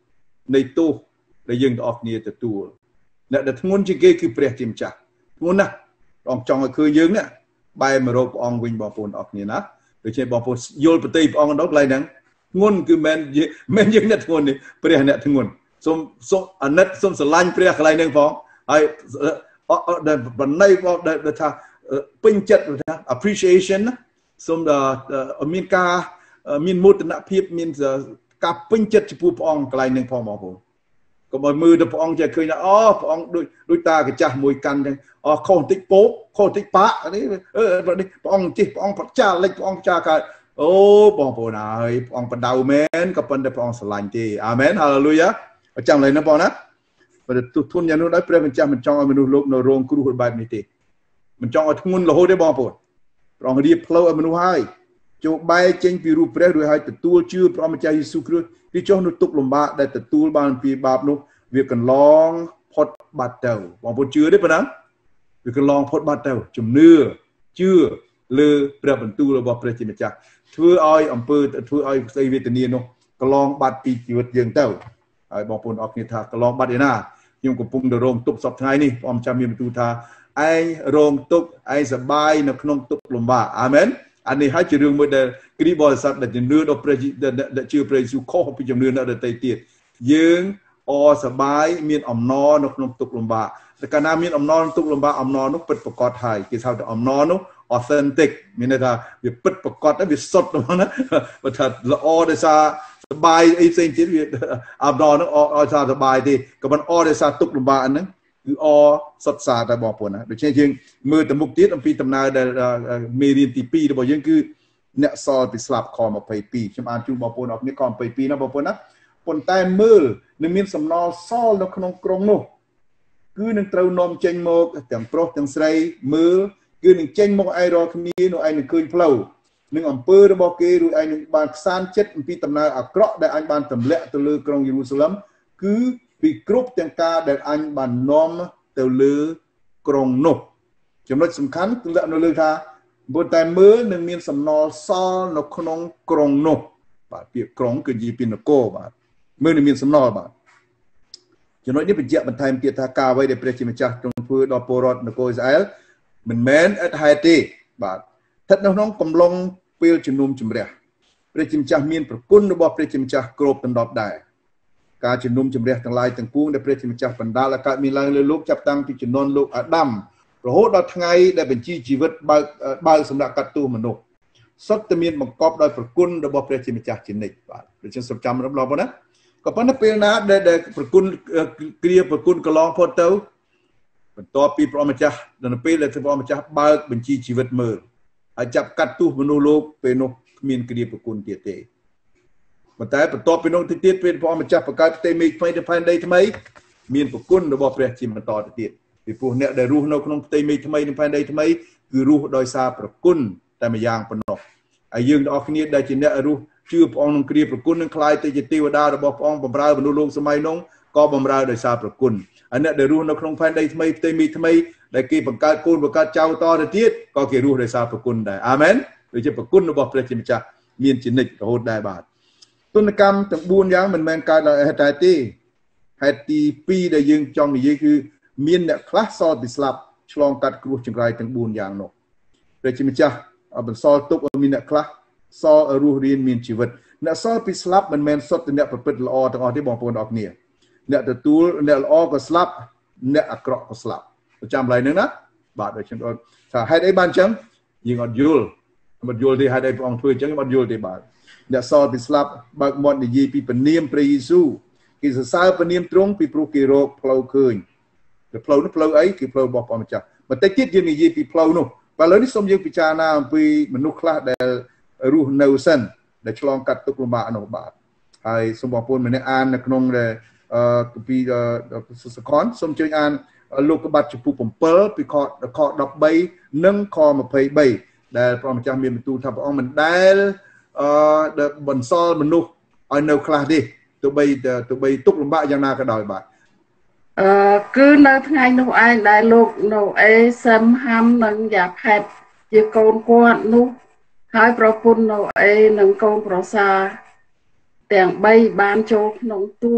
នៃទោសដែលយើងទាំងអស់គ្នាទទួលអ្នកដែលធ្ងន់ជាងគេគឺព្រះជាម្ចាស់ធ្ងន់ណាស់ព្រះអង្គចង់ឲ្យឃើញយើងនេះបែរមករកព្រះអង្គវិញបងប្អូនអរគ្នាណាដូច្នេះបងប្អូនយល់ប្រតិព្រះអង្គដល់កន្លែងហ្នឹងធ្ងន់គឺមិនមិនយើងអ្នកធ្ងន់នេះព្រះអ្នកធ្ងន់សូមសូមអាណិតសូមស្រឡាញ់ព្រះកន្លែងហ្នឹងផងហើយដែលបណ្ណៃបងដែលថាពេញចិត្តថា appreciation សូមមានការមានមោទនភាពមានការពេញចិត្តចំពោះព្រះអង្គកន្លែងហ្នឹងផងបងប្អូនកុំឲ្យមើលទៅព្រះអង្គចេះឃើញថាអូព្រះអង្គដូចដូចតាកាចាស់មួយកាន់ចឹងអូខុសបន្តិចពោកខុសបន្តិចប៉ាក់នេះព្រះអង្គជិះព្រះអង្គប្រចាលិចព្រះអង្គចាកើតអូបងប្អូនហើយព្រះអង្គបដៅមែនក៏ប៉ុន្តែព្រះអង្គស្រឡាញ់ទេអាមែនហាឡូលូយ៉ាអញ្ចឹងឡើយណាបងណាបើទុះធន់យ៉ាងនោះដែរព្រះម្ចាស់មិនចង់ឲ្យមនុស្សលោកនៅរងគ្រោះបែបនេះទេមិនចង់ឲ្យធ្ងន់រហូតទេបងប្អូនព្រះអង្គរៀបផ្លូវឲ្យមនុស្សហើយចូលបែកចេញពីរូបព្រះរួចហើយទទួលជឿព្រះម្ចាស់យេស៊ូវគ្រីស្ទពីចុះនៅទុក្ខលំបាកដែលទទួលបានពីបាបនោះវាកន្លងផុតបាត់ទៅបងប្អូនជឿទេប៉ុណ្ណាវាកន្លងផុតបាត់ទៅជំនឿជឿលើព្រះបន្ទូលរបស់ព្រះជាម្ចាស់ធ្វើឲ្យអំពើធ្វើឲ្យក្តីវេទនានោះកន្លងបាត់ពីជីវិតយើងទៅហើយបងប្អូនអរគ្នាថាកន្លងបាត់ឯណាខ្ញុំកំពុងតែរងទុក្ខសពថ្ងៃនេះព្រះអង្គចាំមានបន្ទូលថាឯងរងទុក្ខឯងសប្បាយនៅក្នុងទុក្ខលំបាកអាមែនអានេះហើយជារឿងមួយដែលគ្រីស្ទបរិស័ទដែលជំនឿដល់ព្រះដែលជឿព្រះយេស៊ូវខុសពីជំនឿអ្នកដទៃទៀតយើងអសប្បាយមានអំណរនៅក្នុងទុក្ខលំបាកតែកាលណាមានអំណរក្នុងទុក្ខលំបាកអំណរនោះពិតប្រាកដហើយគេហៅថាអំណរនោះ authentic មានន័យថាវាពិតប្រាកដហើយវាសុទ្ធហ្មងណាបើថាល្អដោយសារសប្បាយអីផ្សេងទៀតវាអំណរនោះអត់ថាសប្បាយទេក៏មិនអដោយសារទុក្ខលំបាកហ្នឹងគឺអសុទ្ធសាធតែបងប្អូនណាដូច្នេះយើងមើលទៅមុខទៀតអំពីដំណើរដែលមេរៀនទីពីររបស់យើងគឺអ្នកសល់ពីស្លាប់ខម្ភៃពីរខ្ញុំអានជូនបងប្អូនអរគ្នាខម្ភៃពីរណាបងប្អូនណាប៉ុន្តែមើលនឹងមានសំណល់សល់នៅក្នុងក្រុងនោះគឺនឹងត្រូវនាំចេញមកទាំងប្រុសទាំងស្រីមើលគឺនឹងចេញមកឯរាល់គ្នានោះឯងនឹងឃើញផ្លូវនឹងអំពើរបស់គេរួចឯងនឹងបានខ្សានចិត្តអំពីដំណើរអាក្រក់ដែលអញបានទម្លាក់ទៅលើក្រុងយេរូសាឡិមគឺពីគ្រប់ទាំងការដែលអញបាននាំទៅលើក្រុងនោះចំណុចសំខាន់គឺនៅលើថាប៉ុន្តែមើលនឹងមានសំណល់សល់នៅក្នុងក្រុងនោះបាទពាក្យក្រុងគឺនិយាយពីនគរបាទមើលនឹងមានសំណល់បាទចំណុចនេះបញ្ជាក់បន្ថែមទៀតថាការអ្វីដែលព្រះជាម្ចាស់ទ្រង់ធ្វើដល់ពលរដ្ឋនគរអ៊ីស្រាអែលមិនមែនឥតហេតុទេបាទស្ថិតនៅក្នុងកំឡុងពេលជំនុំជម្រះព្រះជាម្ចាស់មានប្រគុណរបស់ព្រះជាម្ចាស់គ្របដណ្ដប់ដែរការជំនុំជម្រះទាំងឡាយទាំងពួងដែលព្រះជាម្ចាស់បណ្ដាលឲ្យកើតមានឡើងលើលោកចាប់តាំងពីជំនាន់លោកអាដាមរហូតដល់ថ្ងៃដែលបញ្ជីជីវិតបើកបើកសម្រាប់កាត់ទោសមនុស្សសុទ្ធតែមានបង្កប់ដោយប្រគុណរបស់ព្រះជាម្ចាស់ជានិច្ចបាទដូច្នេះសូមចាំរំលឹកបងណាក៏ប៉ុន្តែពេលណាដែលប្រគុណគ្រាប្រគុណកន្លងផុតទៅបន្ទាប់ពីព្រះម្ចាស់ដល់ពេលដែលព្រះម្ចាស់បើកបញ្ជីជីវិតមើលហើយចាប់កាត់ទោសមនុស្សលោកពេលនោះគ្មានគ្រាប្រគុណទៀតទេប៉ុន្តែបន្ទាប់ពីនោះទៅទៀតពេលព្រះម្ចាស់បង្កើតផ្ទៃមេឃថ្មីទៅផែនដីថ្មីមានប្រគុណរបស់ព្រះជាបន្តទៅទៀតពីព្រោះអ្នកដែលរស់នៅក្នុងផ្ទៃមេឃថ្មីនិងផែនដីថ្មីគឺរស់ដោយសារប្រគុណតែម្យ៉ាងប៉ុណ្ណោះហើយយើងទាំងអស់គ្នាដែលជាអ្នករស់ជឿព្រះអង្គនឹងគ្រាប្រគុណនឹងខ្លាយទៅជាទេវតារបស់ព្រះអង្គបម្រើមនុស្សលោកសម័យនោះក៏បម្រើដោយសារប្រគុណហើយអ្នកដែលរស់នៅក្នុងផែនដីថ្មីផ្ទៃមេឃថ្មីដែលគេបង្កើតកូនបង្កើតចៅតទៅទៀតក៏គេរស់ដោយសារប្រគុណដែរអាមែនដូចជាប្រគុណរបស់ព្រះជាម្ចាស់មានជានិច្ចរហូតដែរបាទទុនកម្មទាំងបួនយ៉ាងមិនមែនកើតដោយហេតុតែទេហេតុទីពីរដែលយើងចង់និយាយគឺមានអ្នកខ្លះសល់ពីស្លាប់ឆ្លងកាត់គ្រោះចង្រៃទាំងបួនយ៉ាងនោះព្រះជាម្ចាស់បន្សល់ទុកឲ្យមានអ្នកខ្លះសល់រស់រានមានជីវិតអ្នកសល់ពីស្លាប់មិនមែនសុទ្ធតែអ្នកប្រព្រឹត្តល្អទាំងអស់ទេបងប្អូនអរគ្នាអ្នកទទួលអ្នកល្អក៏ស្លាប់អ្នកអាក្រក់ក៏ស្លាប់ចាំឡើយហ្នឹងណាបាទដូចខ្ញុំថាហេតុអីបានអញ្ចឹងយើងអត់យល់មិនយល់ទេហេតុអីព្រះអង្គធ្វើអញ្ចឹងអត់យល់ទេបាទអ្នកសល់ពីស្លាប់បើកមាត់និយាយពីព្រះនាមព្រះយេស៊ូវគេសរសើរព្រះនាមទ្រង់ពីព្រោះគេរកផ្លូវឃើញតែផ្លូវនោះផ្លូវអីគឺផ្លូវរបស់ព្រះម្ចាស់បន្តិចទៀតយើងនិយាយពីផ្លូវនោះបាទឥឡូវនេះសូមយើងពិចារណាអំពីមនុស្សខ្លះដែលរស់នៅសិនដែលឆ្លងកាត់ទុក្ខលំបាកនោះបាទហើយសូមបងប្អូនម្នាក់អាននៅក្នុងអឺពីសកលសូមជួយអានលោកកបាត់ចំពោះbảyពីខខដប់បីនិងខยี่สิบสามដែលព្រះម្ចាស់មានបន្ទូលថាព្រះអង្គមិនដែលអឺបន្សល់មនុស្សឲ្យនៅខ្លះទេទោះបីទោះបីទុក្ខលំបាកយ៉ាងណាក៏ដោយបាទអឺគឺនៅថ្ងៃនោះឯងដែលលោកណូអេសឹមហាំនិងយ៉ាផេតជាកូនគាត់នោះហើយប្រពន្ធណូអេនិងកូនប្រសាទាំងបីបានចូលក្នុងទូក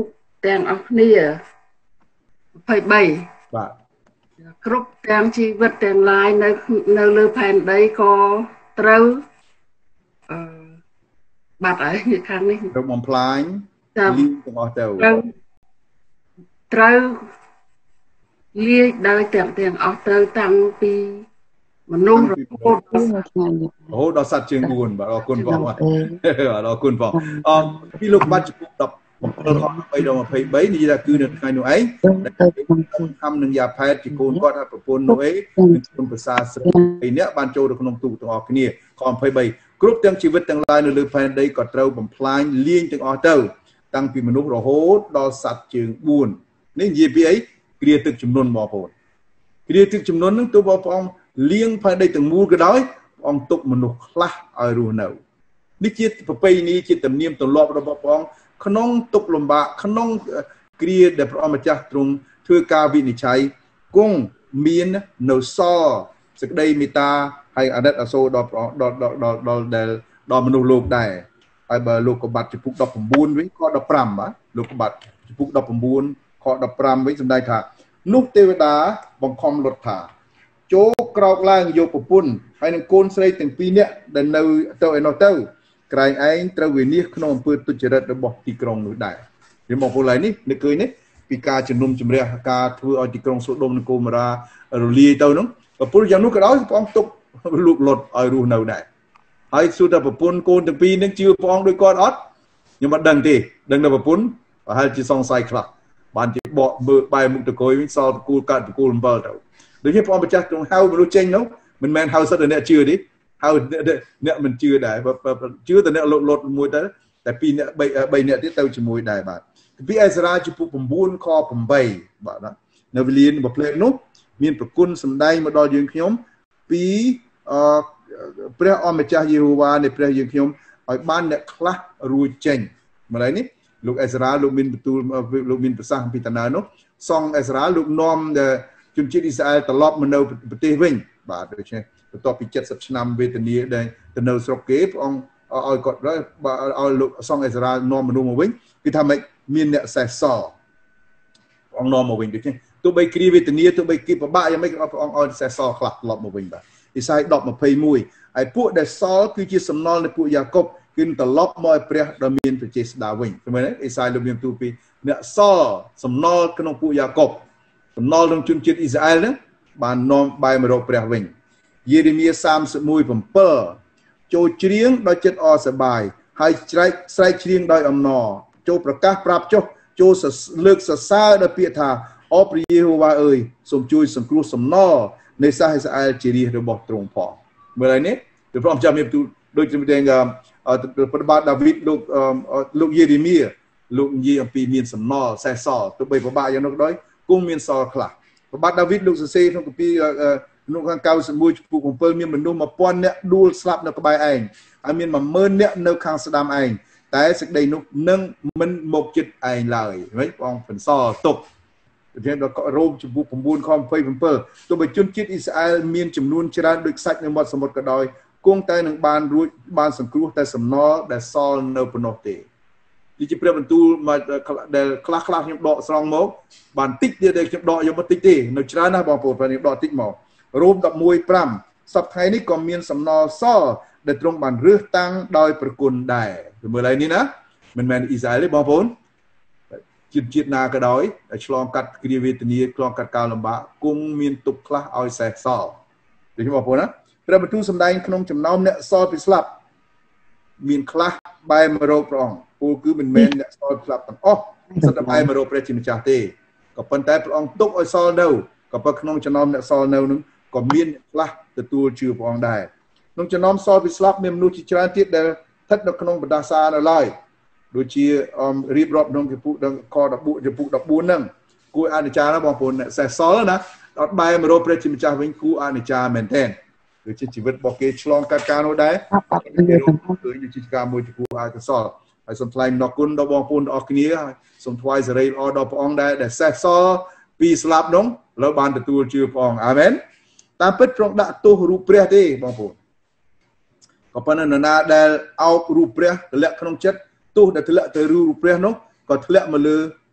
ទាំងអស់គ្នា23 បាទគ្រប់ទាំងជីវិតទាំងឡាយនៅនៅលើផែនដីក៏ត្រូវអឺបាត់ហើយខាងនេះត្រូវបំផ្លាញលីងទាំងអស់ទៅត្រូវត្រូវលាយដោយទាំងទាំងអស់ទៅតាំងពីមនុស្សរហូតរហូតដល់សត្វជើងបួនបាទអរគុណបងបាទអរគុណបងអឺពីលោកបាត់ចំពោះដប់bảyខ23ដល់23និយាយថាគឺនៅថ្ងៃនោះឯងដែលខំនឹងយ៉ាផែតជាកូនគាត់ថាប្រពន្ធនោះឯងនឹងគុណភាសាស្រីនេះបានចូលទៅក្នុងទូទាំងអស់គ្នាខ23គ្រប់ទាំងជីវិតទាំងឡាយនៅលើផែនដីក៏ត្រូវបំផ្លាញលាងទាំងអស់ទៅតាំងពីមនុស្សរហូតដល់សត្វជើងបួននេះនិយាយពីអីគ្រាទឹកចំនួនបងប្អូនគ្រាទឹកចំនួនហ្នឹងទោះបងប្អូនលៀងផែនដីទាំងមូលក៏ដោយព្រះអង្គទុកមនុស្សខ្លះឲ្យរស់នៅនេះជាប្រពៃណីជាទំនៀមទម្លាប់របស់ព្រះអង្គក្នុងទុកលំបាកក្នុងគ្រាដែលព្រះអង្គម្ចាស់ទ្រង់ធ្វើការវិនិច្ឆ័យគង់មាននៅសល់សេចក្តីមេត្តាហើយអាណិតអាសូរដល់ដល់ដល់ដល់ដល់មនុស្សលោកដែរហើយបើលោកកបាត់ចំពុកដប់៩វិញខដប់៥បាទលោកកបាត់ចំពុកដប់៩ខដប់៥វិញសម្ដែងថានោះទេវតាបង្ខំលុតថាចូលក្រោកឡើងយកប្រពន្ធហើយនឹងកូនស្រីទាំងពីរនាក់ដែលនៅទៅឯនោះទៅក្រែងឯងត្រូវវិនិច្ឆ័យក្នុងអំពើទុច្ចរិតរបស់ទីក្រុងនោះដែរវាមកពលហើយនេះនឹកឃើញនេះពីការជំនុំជម្រះការធ្វើឲ្យទីក្រុងសូដូមនិងហ្គោមរ៉ារលាយទៅនោះប្រពន្ធយ៉ាងនោះក៏ដោយព្រះអង្គទុកលោកលុតឲ្យរស់នៅដែរហើយសួរថាប្រពន្ធកូនទាំងពីរនឹងជឿព្រះអង្គដោយគាត់អត់ខ្ញុំមិនដឹងទេដឹងតែប្រពន្ធប្រហែលជាសង្ស័យខ្លះបានជាបកមើលបែរមុខទៅគយវិញសល់តកូលកាត់តកូលអំបិលទៅដូចជាព្រះអង្គម្ចាស់ទ្រង់ហៅមនុស្សចេញនោះមិនមែនហៅសិតតែអ្នកជឿទេហៅអ្នកមិនជឿដែរជឿតែអ្នកលុតលុតមួយទៅតែពីរអ្នកបីអ្នកទៀតទៅជាមួយដែរបាទពីអេសារ៉ាចំពុក៩ខ៨បាទនៅវេលារបស់ផ្លេតនោះមានប្រគុណសម្ដែងមកដល់យើងខ្ញុំពីអឺព្រះអម្ចាស់យេហូវ៉ានៃព្រះយើងខ្ញុំឲ្យបានអ្នកខ្លះរួចចេញម្ល៉េះនេះលោកអេសារ៉ាលោកមានបន្ទូលលោកមានប្រសាសន៍ពីតាណានោះសង្ឃអេសារ៉ាលោកនាំជនជាតិអ៊ីស្រាអែលត្រឡប់មកនៅប្រទេសវិញបាទដូច្នេះបន្ទាប់ពីเจ็ดสิบឆ្នាំវេទនាដែលទៅនៅស្រុកគេព្រះអង្គឲ្យគាត់ឲ្យលោកសង្ឃអេសារ៉ានាំមនុស្សមកវិញគឺថាម៉េចមានអ្នកសេះសល់ព្រះអង្គនាំមកវិញដូច្នេះទោះបីគ្រាវេទនាទោះបីគេពិបាកយ៉ាងម៉េចក៏ព្រះអង្គឲ្យសេះសល់ខ្លះត្រឡប់មកវិញបាទអេសាយដប់២១ហើយពួកដែលសល់គឺជាសំណល់នៃពួកយ៉ាកុបគឺត្រឡប់មកឲ្យព្រះដ៏មានព្រះចេស្តាវិញឃើញទេអេសាយលោកមានទូពីអ្នកសល់សំណល់ក្នុងពួកយ៉ាកុបសំណល់ក្នុងជនជាតិអ៊ីស្រាអែលហ្នឹងបាននាំបែរមករកព្រះវិញយេរេមៀសាមសិបមួយ៧ចូលច្រៀងដោយចិត្តអសប្បាយហើយស្រែកស្រែកច្រៀងដោយអំណរចូលប្រកាសប្រាប់ចុះចូលលើកសរសើរដោយពាក្យថាអព្រះយេហូវ៉ាអើយសូមជួយសង្គ្រោះសំណល់នៃសាសអ៊ីស្រាអែលជារាជរបស់ទ្រង់ផងមើលហើយនេះព្រះអង្គចាំមានដូចជាតែប្របាទដាវីតលោកលោកយេរេមៀលោកនិយាយអំពីមានសំណល់សេះសល់ទោះបីពិបាកយ៉ាងនោះក៏ដោយគង់មានសល់ខ្លះប្របាទដាវីតលោកសរសេរក្នុងគម្ពីរក្នុងខាង九十មួយចំពោះbảyមានមនុស្សmột nghìnនាក់ដួលស្លាប់នៅក្បែរឯងហើយមានmột nghìnនាក់នៅខាងស្ដាំឯងតែសេចក្តីនោះនឹងមិនមកចិត្តឯងឡើយហ្មងបងបន្សល់ទុកជាដល់រ៉ូមចំពោះ៩ខยี่สิบเจ็ดទោះបីជនជាតិអ៊ីស្រាអែលមានចំនួនច្រើនដូចខ្សាច់នៅមាត់សមុទ្រក៏ដោយគង់តែនឹងបានរួចបានសង្គ្រោះតែសំណល់ដែលសល់នៅប៉ុណ្ណោះទេនេះជាព្រះបន្ទូលមកដែលខ្លះខ្លះខ្ញុំដកស្រង់មកបានតិចទៀតដែលខ្ញុំដកយកមកតិចទេនៅច្រើនណាស់បងប្អូនខ្ញុំដកតិចមករ៉ូម11 5សប្តាហ៍នេះក៏មានសំណល់សល់ដែលទ្រង់បានរើសតាំងដោយប្រគុណដែរមើលហើយនេះណាមិនមែនអ៊ីស្រាអែលទេបងប្អូនជាតិជាតិណាក៏ដោយដែលឆ្លងកាត់គ្រាវេទនាឆ្លងកាត់ការលំបាកគង់មានទុកខ្លះឲ្យសេះសល់ដូចបងប្អូនណាព្រះបន្ទូលសម្ដែងក្នុងចំណោមអ្នកសល់ពីស្លាប់មានខ្លះបែរមករកព្រះអង្គពលគឺមិនមែនអ្នកសល់ស្លាប់ទាំងអស់សិតតែបែរមករកព្រះជាម្ចាស់ទេក៏ប៉ុន្តែព្រះអង្គទុកឲ្យសល់នៅក៏ប៉ុន្តែក្នុងចំណោមអ្នកសល់នៅនឹងក៏មានអ្នកខ្លះទទួលជឿព្រះអង្គដែរក្នុងចំណោមសល់ពីស្លាប់មានមនុស្សជាច្រើនទៀតដែលស្ថិតនៅក្នុងបណ្ដាសានៅឡើយដូចជារៀបរាប់ក្នុងចំពោះខដប់បួនចំពោះដប់បួនហ្នឹងគួរអនុចារណាបងប្អូនសេះសល់ណាអត់បែរមករកព្រះជាម្ចាស់វិញគួរអនុចារមែនទែនដូចជាជីវិតរបស់គេឆ្លងកាត់ការនោះដែរគេរកឃើញជាការមួយចំពោះអកុសលហើយសូមថ្លែងអំណរគុណដល់បងប្អូនទាំងអស់គ្នាសូមថ្វាយសេរីល្អដល់ព្រះអង្គដែរដែលសេះសល់ពីស្លាប់នោះឥឡូវបានទទួលជឿព្រះអង្គអាមែនតាមពិតទ្រង់ដាក់ទោសរូបព្រះទេបងប្អូនក៏ប៉ុន្តែនរណាដែលអោបរូបព្រះទម្លាក់ក្នុងចិត្តទោសដែលទម្លាក់ទៅរូបព្រះនោះក៏ធ្លាក់មកលើ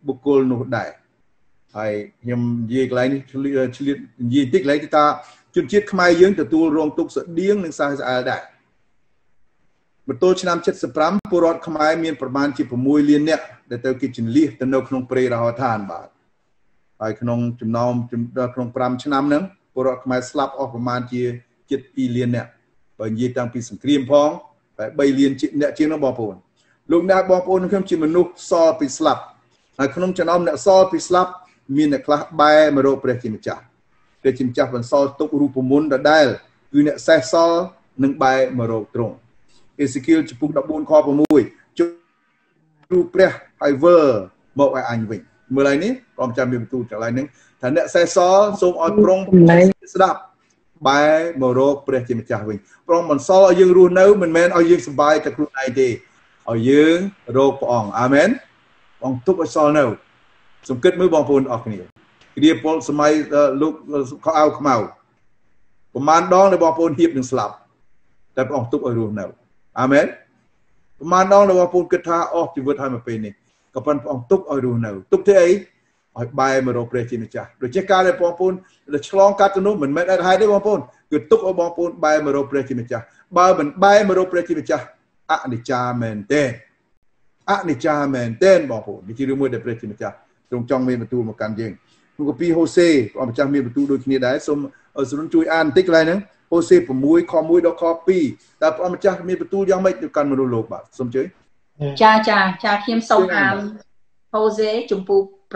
បុគ្គលនោះដែរហើយខ្ញុំនិយាយកន្លែងនេះឆ្លៀតឆ្លៀតនិយាយតិចកន្លែងទីថាជនជាតិខ្មែរយើងទទួលរងទុក្ខស្តៀងនឹងសាសស្អែលដែរបន្ទល់ឆ្នាំ七十五ពលរដ្ឋខ្មែរមានប្រមាណជាsáuលាននាក់ដែលទៅគេជន្លៀសទៅនៅក្នុងព្រៃរហដ្ឋានបាទហើយក្នុងចំណោមក្នុងfiveឆ្នាំហ្នឹងពលរដ្ឋខ្មែរស្លាប់អស់ប្រមាណជាជិតtwoលាននាក់បើនិយាយតាំងពីសង្គ្រាមផងតែthreeលានអ្នកជាងនោះបងប្អូនលោកអ្នកបងប្អូនខ្ញុំជាមនុស្សសល់ពីស្លាប់ហើយក្នុងចំណោមអ្នកសល់ពីស្លាប់មានអ្នកខ្លះបែរមករកព្រះជាម្ចាស់ព្រះជាម្ចាស់បន្សល់ទុករូបមន្តដដែលគឺអ្នកសេះសល់នឹងបែរមករកទ្រង់អេសេគៀលចំពុះfourteenខsixជួបព្រះហើយវិលមកឲ្យអញវិញមើលហើយនេះព្រមចាំមានបន្ទូលកន្លែងហ្នឹងថាអ្នកសេះសល់សូមឲ្យប្រុងស្ដាប់បែរមករកព្រះជាម្ចាស់វិញព្រមបន្សល់ឲ្យយើងរស់នៅមិនមែនឲ្យយើងសុបាយតែខ្លួនឯងទេឲ្យយើងរកព្រះអង្គអាមែនបងទុកឲ្យសល់នៅសង្កេតមើលបងប្អូនអរគ្នាគ្រាពលសម័យលោកខោអាវខ្មៅប្រហែលដងដែលបងប្អូនហៀបនឹងស្លាប់តែព្រះអង្គទុកឲ្យរស់នៅអាមែនប្រហែលដងដែលបងប្អូនគិតថាអស់ជីវិតហើយមកពេលនេះក៏ប៉ុន្តែព្រះអង្គទុកឲ្យរស់នៅទុកធ្វើអីឲ្យបែរមករកព្រះជាម្ចាស់ដូចជាការដែលបងប្អូនដែលឆ្លងកាត់ទៅនោះមិនមែនអត់ហេតុទេបងប្អូនគឺទុកឲ្យបងប្អូនបែរមករកព្រះជាម្ចាស់បើមិនបែរមករកព្រះជាម្ចាស់អនិច្ចាមែនទេអនិច្ចាមែនទេបងប្អូននេះជារឿងមួយដែលព្រះជាម្ចាស់ទ្រង់ចង់មានបន្ទូលមកកាន់យើងក្នុងកាពីហូសេព្រះម្ចាស់មានបន្ទូលដូចគ្នាដែរសូមសរុបជួយអានបន្តិចកន្លែងហ្នឹងហូសេsixខoneដល់ខtwoតើព្រះម្ចាស់មានបន្ទូលយ៉ាងម៉េចទៅកាន់មនុស្សលោកបាទសូមជួយចាចាចាខ្ញុំសូមអានហូសេជំពូកsixខ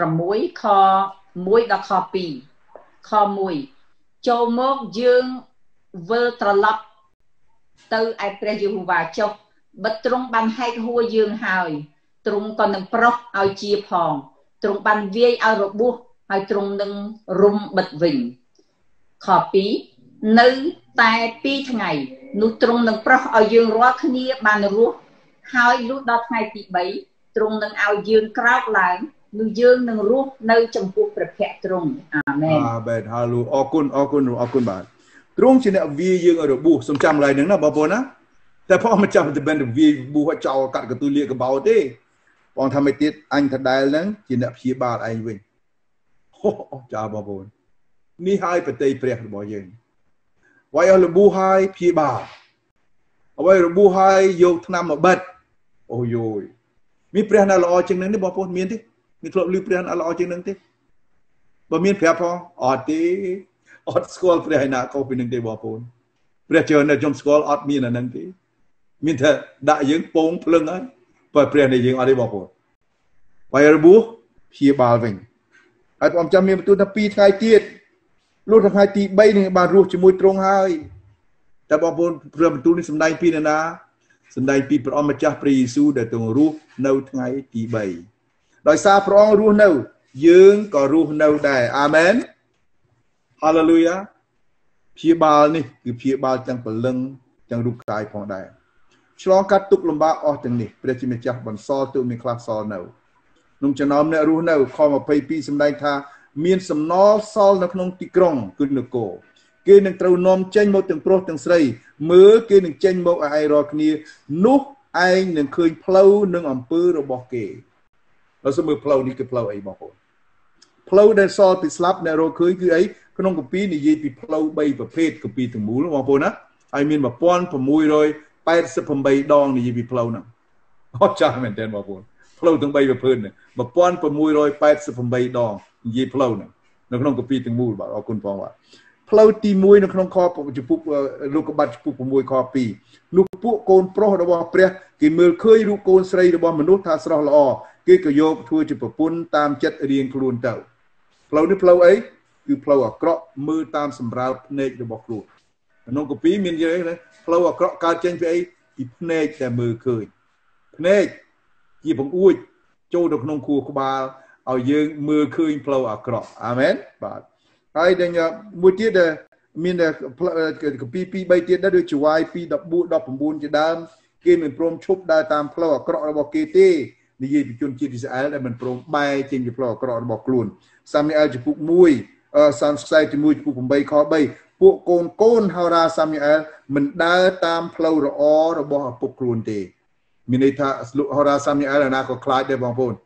oneដល់ខtwoខoneចូលមកយើងវិលត្រឡប់ទៅឯព្រះយេហូវ៉ាចុះបិទទ្រង់បានហែកហួរយើងហើយទ្រង់ក៏នឹងប្រោះឲ្យជាផងទ្រង់បានវាយឲ្យរបួសហើយទ្រង់នឹងរុំបិទវិញខtwoនៅតែtwoថ្ងៃនោះទ្រង់នឹងប្រោះឲ្យយើងរាល់គ្នាបានរស់ហើយលុះដល់ថ្ងៃទីthreeទ្រង់នឹងឲ្យយើងក្រោកឡើងនោះយើងនឹងរស់នៅចំពោះព្រះភ័ក្ត្រទ្រង់អាមែនអាមែនហាឡូអរគុណអរគុណអរគុណបាទទ្រង់ជាអ្នកវាយយើងឲ្យរបួសសំចាំឡើយហ្នឹងណាបងប្អូនណាតែព្រះម្ចាស់មិនមែនវាយរបួសឲ្យចោលកាត់កន្ទុយលាកកបោទេបងថាមិនទៀតអញដដែលហ្នឹងជាអ្នកព្យាបាលឯងវិញអូចាបងប្អូននេះហើយប្រតិព្រះរបស់យើងវាយឲ្យរបួសហើយព្យាបាលអ្វីរបួសហើយយកថ្នាំមកបិទអូយយមានព្រះណាល្អជាងនឹងទេបងប្អូនមានទេមានធ្លាប់ឮព្រះណាល្អជាងនឹងទេបើមានប្រាប់ផងអត់ទេអត់ស្គាល់ព្រះឯណាក៏ពីនឹងទេបងប្អូនព្រះជឿនៅខ្ញុំស្គាល់អត់មានអានឹងទេមានតែដាក់យើងពងភ្លឹងហើយបើព្រះនេះយើងអត់ទេបងប្អូនវាយរបួសព្យាបាលវិញហើយបងចាំមានបន្ទូលថាtwoថ្ងៃទៀតលុះថ្ងៃទីthreeនឹងបានរស់ជាមួយទ្រង់ហើយតែបងប្អូនព្រះបន្ទូលនេះសម្ដែងពីនរណាសម្ដែងពីព្រះអង្គម្ចាស់ព្រះយេស៊ូវដែលទ្រង់រស់នៅថ្ងៃទីthreeដោយសារព្រះអង្គរស់នៅយើងក៏រស់នៅដែរអាមែនហាឡេលូយ៉ាព្យាបាលនេះគឺព្យាបាលទាំងព្រលឹងទាំងរូបកាយផងដែរឆ្លងកាត់ទុក្ខលំបាកអស់ទាំងនេះព្រះជាម្ចាស់បន្សល់ទុកមានខ្លះសល់នៅក្នុងចំណោមអ្នករស់នៅខtwenty-twoសម្ដែងថាមានសំណល់សល់នៅក្នុងទីក្រុងគឺនគរគេនឹងត្រូវនាំចេញមកទាំងប្រុសទាំងស្រីមើលគេនឹងចេញមកឲ្យឯងរាល់គ្នានោះឯងនឹងឃើញផ្លូវនិងអំពើរបស់គេបើសិនមើលផ្លូវនេះគឺផ្លូវអីបងប្អូនផ្លូវដែលសល់ពីស្លាប់អ្នករកឃើញគឺអីក្នុងគម្ពីរនិយាយពីផ្លូវthreeប្រភេទគម្ពីរទាំងមូលបងប្អូនណាហើយមានone thousand six hundred eighty-eightដងនិយាយពីផ្លូវហ្នឹងអត់ចាស់មែនទេបងប្អូនផ្លូវទាំងthreeប្រភេទហ្នឹងone thousand six hundred eighty-eightដងនិយាយផ្លូវហ្នឹងនៅក្នុងគម្ពីរទាំងមូលបាទអរគុណផងបាទផ្លូវទីoneនៅក្នុងខចំពុកលោកកបាត់ចំពុកsixខtwoនោះពួកកូនប្រុសរបស់ព្រះគេមើលឃើញរូបកូនស្រីរបស់មនុស្សថាស្រស់ល្អគេក៏យកធ្វើជាប្រពន្ធតាមចិត្តរៀងខ្លួនទៅផ្លូវនេះផ្លូវអីគឺផ្លូវអាក្រក់មើលតាមសម្រើលភ្នែករបស់ខ្លួនក្នុងគម្ពីរមាននិយាយថាផ្លូវអាក្រក់កើតចេញពីអីពីភ្នែកតែមើលឃើញភ្នែកជាបង្អួចចូលទៅក្នុងខួរក្បាលឲ្យយើងមើលឃើញផ្លូវអាក្រក់អាមែនបាទហើយដែលមួយទៀតដែលមានគម្ពីរtwo threeទៀតដែរដូចជាវាយtwo nineteenជាដើមគេមិនព្រមឈប់ដើរតាមផ្លូវអាក្រក់របស់គេទេនិយាយពីជនជាតិអ៊ីស្រាអែលដែលមិនព្រមបែរចេញពីផ្លូវអាក្រក់របស់ខ្លួនសាមូអែលចំពុកoneសាមខ្សែទីoneចំពុកeightខthreeពួកកូនកូនហោរាសាមូអែលមិនដើរតាមផ្លូវល្អរបស់ឪពុកខ្លួនទេមានន័យថាហោរាសាមូអែលណាក៏ខ្លាចដែរបងប្អូន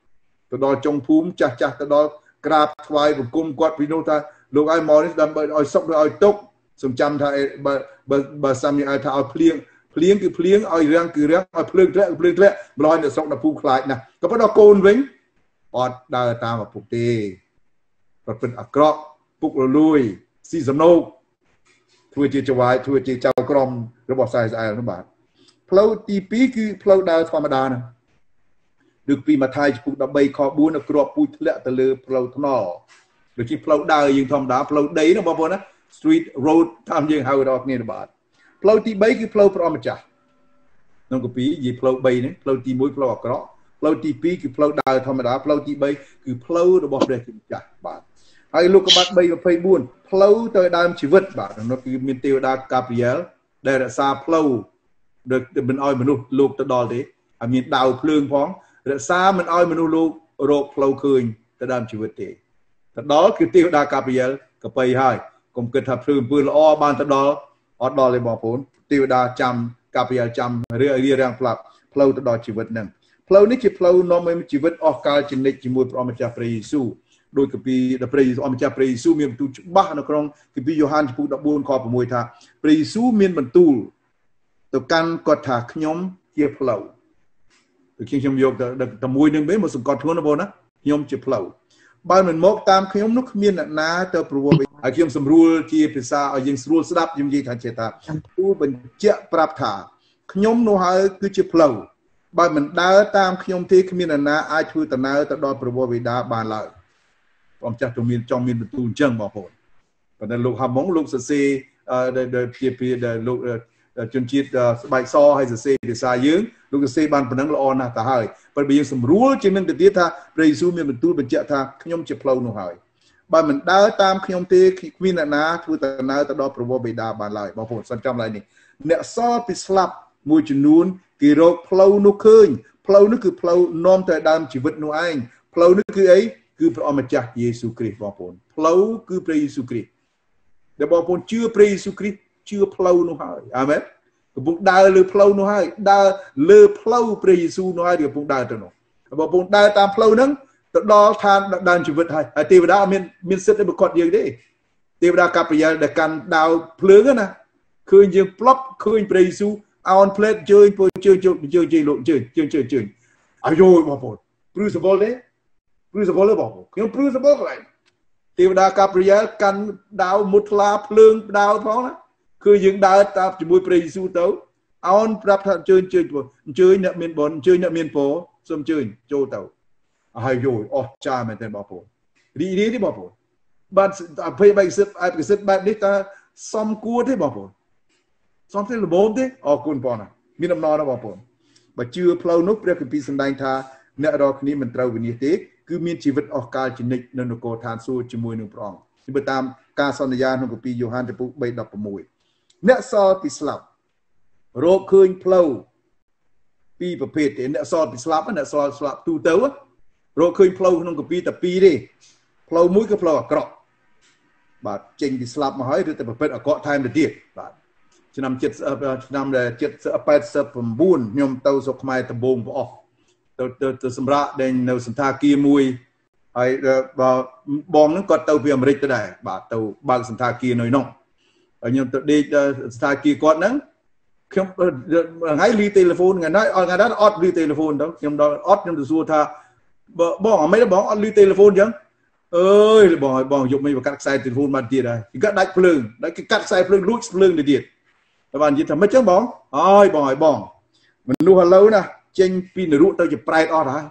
ទៅដល់ចុងភូមិចាស់ចាស់ទៅដល់ក្រាបថ្វាយបង្គំគាត់ពីនោះថាលោកឲ្យមកនេះដើម្បីឲ្យសុខឬឲ្យទុកសំចាំថាបើបើបើសាមីឲ្យថាឲ្យភ្លៀងភ្លៀងគឺភ្លៀងឲ្យរាំងគឺរាំងឲ្យភ្លើងធ្លាក់ភ្លើងធ្លាក់ម្ល៉េះអ្នកស្រុកដល់ភូមិខ្លាចណាស់ក៏ប៉ុន្តែកូនវិញអត់ដើរតាមឪពុកទេប្រព្រឹត្តអាក្រក់ពុករលួយស៊ីសំណូកធ្វើជាចវាយធ្វើជាចៅក្រមរបស់សាយស្អែលនោះបាទផ្លូវទីពីរគឺផ្លូវដើរធម្មតាណាដូចពីម៉ាថាយចំពុកដប់បីខបួនគ្រាប់ពូជធ្លាក់ទៅលើផ្លូវថ្នល់ដូចជាផ្លូវដើរយើងធម្មតាផ្លូវដីណាបងប្អូនណា street road តាមយើងហៅដល់គ្នាបាទផ្លូវទីបីគឺផ្លូវព្រះម្ចាស់ក្នុងកាពីនិយាយផ្លូវបីនេះផ្លូវទីមួយផ្លូវអាក្រក់ផ្លូវទីពីរគឺផ្លូវដើរធម្មតាផ្លូវទីបីគឺផ្លូវរបស់ព្រះជាម្ចាស់បាទហើយលោកកបាត់បីម្ភៃបួនផ្លូវទៅដើមជីវិតបាទនោះគឺមានទេវតាកាព្រីយ៉ែលដែលរក្សាផ្លូវដែលមិនឲ្យមនុស្សលោកទៅដល់ទេឲ្យមានដាវភ្លើងផងរក្សាមិនឲ្យមនុស្សលោករកផ្លូវឃើញទៅដើមជីវិតទេទៅដល់គឺទេវតាកាព្រីយ៉ែលកបីហើយកុំគិតថាព្រឺអំពើល្អបានទៅដល់អត់ដល់ទេបងប្អូនទេវតាចាំកាព្រីយ៉ែលចាំរឿរៀងផ្លាប់ផ្លូវទៅដល់ជីវិតហ្នឹងផ្លូវនេះជាផ្លូវនាំឲ្យជីវិតអស់កលជានិច្ចជាមួយព្រះម្ចាស់ព្រះយេស៊ូវដោយកាពីដែលព្រះយេស៊ូវអម្ចាស់ព្រះយេស៊ូវមានបន្ទូលច្បាស់នៅក្នុងកាពីយ៉ូហានចំពុកដប់បួនខ៦ថាព្រះយេស៊ូវមានបន្ទូលទៅកាន់គាត់ថាខ្ញុំជាផ្លូវដូចខ្ញុំយកតែមួយនឹងវិញមកសង្កត់ធ្ងន់ណាបងណាខ្ញុំជាផ្លូវបើមិនមកតាមខ្ញុំនោះគ្មានអ្នកណាទៅប្រវត្តិហើយខ្ញុំសម្រួលជាភាសាឲ្យយើងស្រួលស្ដាប់ខ្ញុំនិយាយថាចេះថាទូលបញ្ជាក់ប្រាប់ថាខ្ញុំនោះហើយគឺជាផ្លូវបើមិនដើរតាមខ្ញុំទេគ្មានអ្នកណាអាចធ្វើដំណើរទៅដល់ព្រះវរបិតាបានឡើយបងចាស់ទៅមានចង់មានបន្ទូលអញ្ចឹងបងប្អូនប៉ុន្តែលោកហាម៉ុងលោកសរសេរដែលជាពីដែលលោកជនជាតិស្បែកសហើយសរសេរភាសាយើងលោកសរសេរបានប៉ុណ្ណឹងល្អណាស់ទៅហើយប៉ុន្តែយើងស្រួលជាងនឹងទៅទៀតថាព្រះយេស៊ូវមានបន្ទូលបញ្ជាក់ថាខ្ញុំជាផ្លូវនោះហើយបើមិនដើរតាមខ្ញុំទេគ្មានអ្នកណាធ្វើដំណើរទៅដល់ព្រះវរបិតាបានឡើយបងប្អូនសន្សំឡើយនេះអ្នកសល់ពីស្លាប់មួយចំនួនគេរកផ្លូវនោះឃើញផ្លូវនោះគឺផ្លូវនាំទៅដើមជីវិតនោះឯងផ្លូវនោះគឺអីគឺព្រះអម្ចាស់យេស៊ូវគ្រីស្ទបងប្អូនផ្លូវគឺព្រះយេស៊ូវគ្រីស្ទដែលបងប្អូនជឿព្រះយេស៊ូវគ្រីស្ទជឿផ្លូវនោះហើយអាមែនកំពុងដើរលើផ្លូវនោះហើយដើរលើផ្លូវព្រះយេស៊ូវនោះហើយកំពុងដើរទៅនោះបងប្អូនដើរតាមផ្លូវហ្នឹងទៅដល់ឋានដើមជីវិតហើយហើយទេវតាមានមានសិទ្ធិឲ្យប្រកាសយើងទេទេវតាកាព្រីយ៉ែលដែលកាន់ដាវភ្លើងណាឃើញយើងផ្លប់ឃើញព្រះយេស៊ូវអោនផ្លេតជើញពុយជើញជើញជើញជើញលោកជើញជើញជើញជើញអាយបងប្អូនព្រឺសវលទេព្រឺសវលទេបងប្អូនខ្ញុំព្រឺសវលកន្លែងទេវតាកាព្រីយ៉ែលកាន់ដាវមុតថ្លាភ្លើងដាវផងណាគឺយើងដើរតាមជាមួយព្រះយេស៊ូវទៅអោនប្រាប់ថាអញ្ជើញជើញអញ្ជើញអ្នកមានបុណ្យអញ្ជើញអ្នកមានពរសូមអញ្ជើញចូលទៅហើយយល់អស់ចាមែនទេបងប្អូនរីករាយទេបងប្អូនបាទអភ័យបែកសិទ្ធឯកសិទ្ធបែបនេះតើសមគួរទេបងប្អូនសមទេល្មមទេអរគុណបងណាមានដំណរណាបងប្អូនបើជឿផ្លូវនោះព្រះគម្ពីរសម្ដែងថាអ្នករាល់គ្នាមិនត្រូវវិនិច្ឆ័យទេគឺមានជីវិតអស់កលជានិច្ចនៅនគរឋានសួគ៌ជាមួយនឹងព្រះអង្គនេះតាមការសន្យាក្នុងគម្ពីរយ៉ូហានចំពុកបីដប់ប្រាំមួយអ្នកសល់ពីស្លាប់រកឃើញផ្លូវពីរប្រភេទទេអ្នកសល់ពីស្លាប់អ្នកសល់ស្លាប់ទូទៅរកឃើញផ្លូវក្នុងគម្ពីរតែពីរទេផ្លូវមួយគឺផ្លូវអាក្រក់បាទចេញពីស្លាប់មកហើយឬតែប្រព្រឹត្តអាក្រក់ថែមទៅទៀតបាទឆ្នាំ70ឆ្នាំ80 89ខ្ញុំទៅស្រុកខ្មែរដំបងប្រអស់ទៅទៅសម្រាប់ដែលនៅសន្តាគារមួយហើយបើបងហ្នឹងគាត់ទៅពីអាមេរិកទៅដែរបាទទៅបើកសន្តាគារនៅនោះហើយខ្ញុំទៅដេកសន្តាគារគាត់ហ្នឹងខ្ញុំថ្ងៃលីទូរស័ព្ទថ្ងៃណាថ្ងៃណាអត់លីទូរស័ព្ទទៅខ្ញុំដល់អត់ខ្ញុំទៅសួរថាបងអមេបងអត់លីទូរស័ព្ទអញ្ចឹងអើយបងឲ្យបងយកមិនបកាត់ខ្សែទូរស័ព្ទបានទៀតហើយគេកាត់ដាច់ភ្លើងដល់គេកាត់ខ្សែភ្លើងលួចភ្លើងទៅទៀតហើយបាននិយាយថាមិនអញ្ចឹងបងអើយបងឲ្យបងមនុស្សឥឡូវណាចេញពីនរកទៅជាប្រែតអត់ហើយ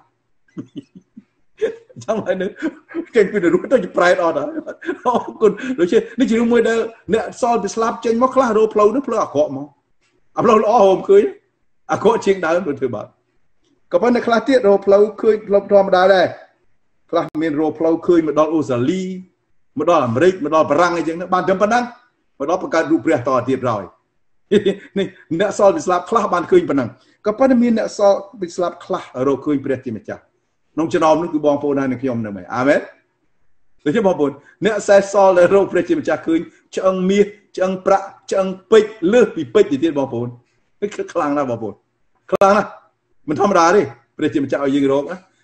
ចាំហើយនឹងចេញពីនរកទៅជាប្រែតអត់ហើយអរគុណដូចជានេះជារឿងមួយដែលអ្នកសល់ពីស្លាប់ចេញមកខ្លះរោផ្លូវនោះផ្លូវអាក្រក់មកអាផ្លូវល្អហូមឃើញអាក្រក់ជាងដើមទៅធ្វើបាត់ក៏ប៉ុន្តែខ្លះទៀតរោផ្លូវឃើញផ្លូវធម្មតាដែរខ្លះមានរោផ្លូវឃើញមកដល់អូស្ត្រាលីមកដល់អាមេរិកមកដល់បារាំងអីចឹងបានតែប៉ុណ្ណឹងមកដល់បង្កើតរូបព្រះតទៀតហើយនេះអ្នកសល់ពីស្លាប់ខ្លះបានឃើញប៉ុណ្ណឹងក៏ប៉ុន្តែមានអ្នកសល់ពីស្លាប់ខ្លះរកឃើញព្រះជាម្ចាស់ក្នុងចំណោមនោះគឺបងប្អូនហើយនឹងខ្ញុំនឹងអាមែនដូចជាបងប្អូនអ្នកសេះសល់ដែលរកព្រះជាម្ចាស់ឃើញឆ្អឹងមាសឆ្អឹងប្រាក់ឆ្អឹងពេជ្រលើសពីពេជ្រទៀតបងប្អូននេះគឺខ្លាំងណាស់បងប្អូនខ្លាំងណាស់មិនធម្មតាទេព្រះជាម្ចាស់ឲ្យយើងរកណា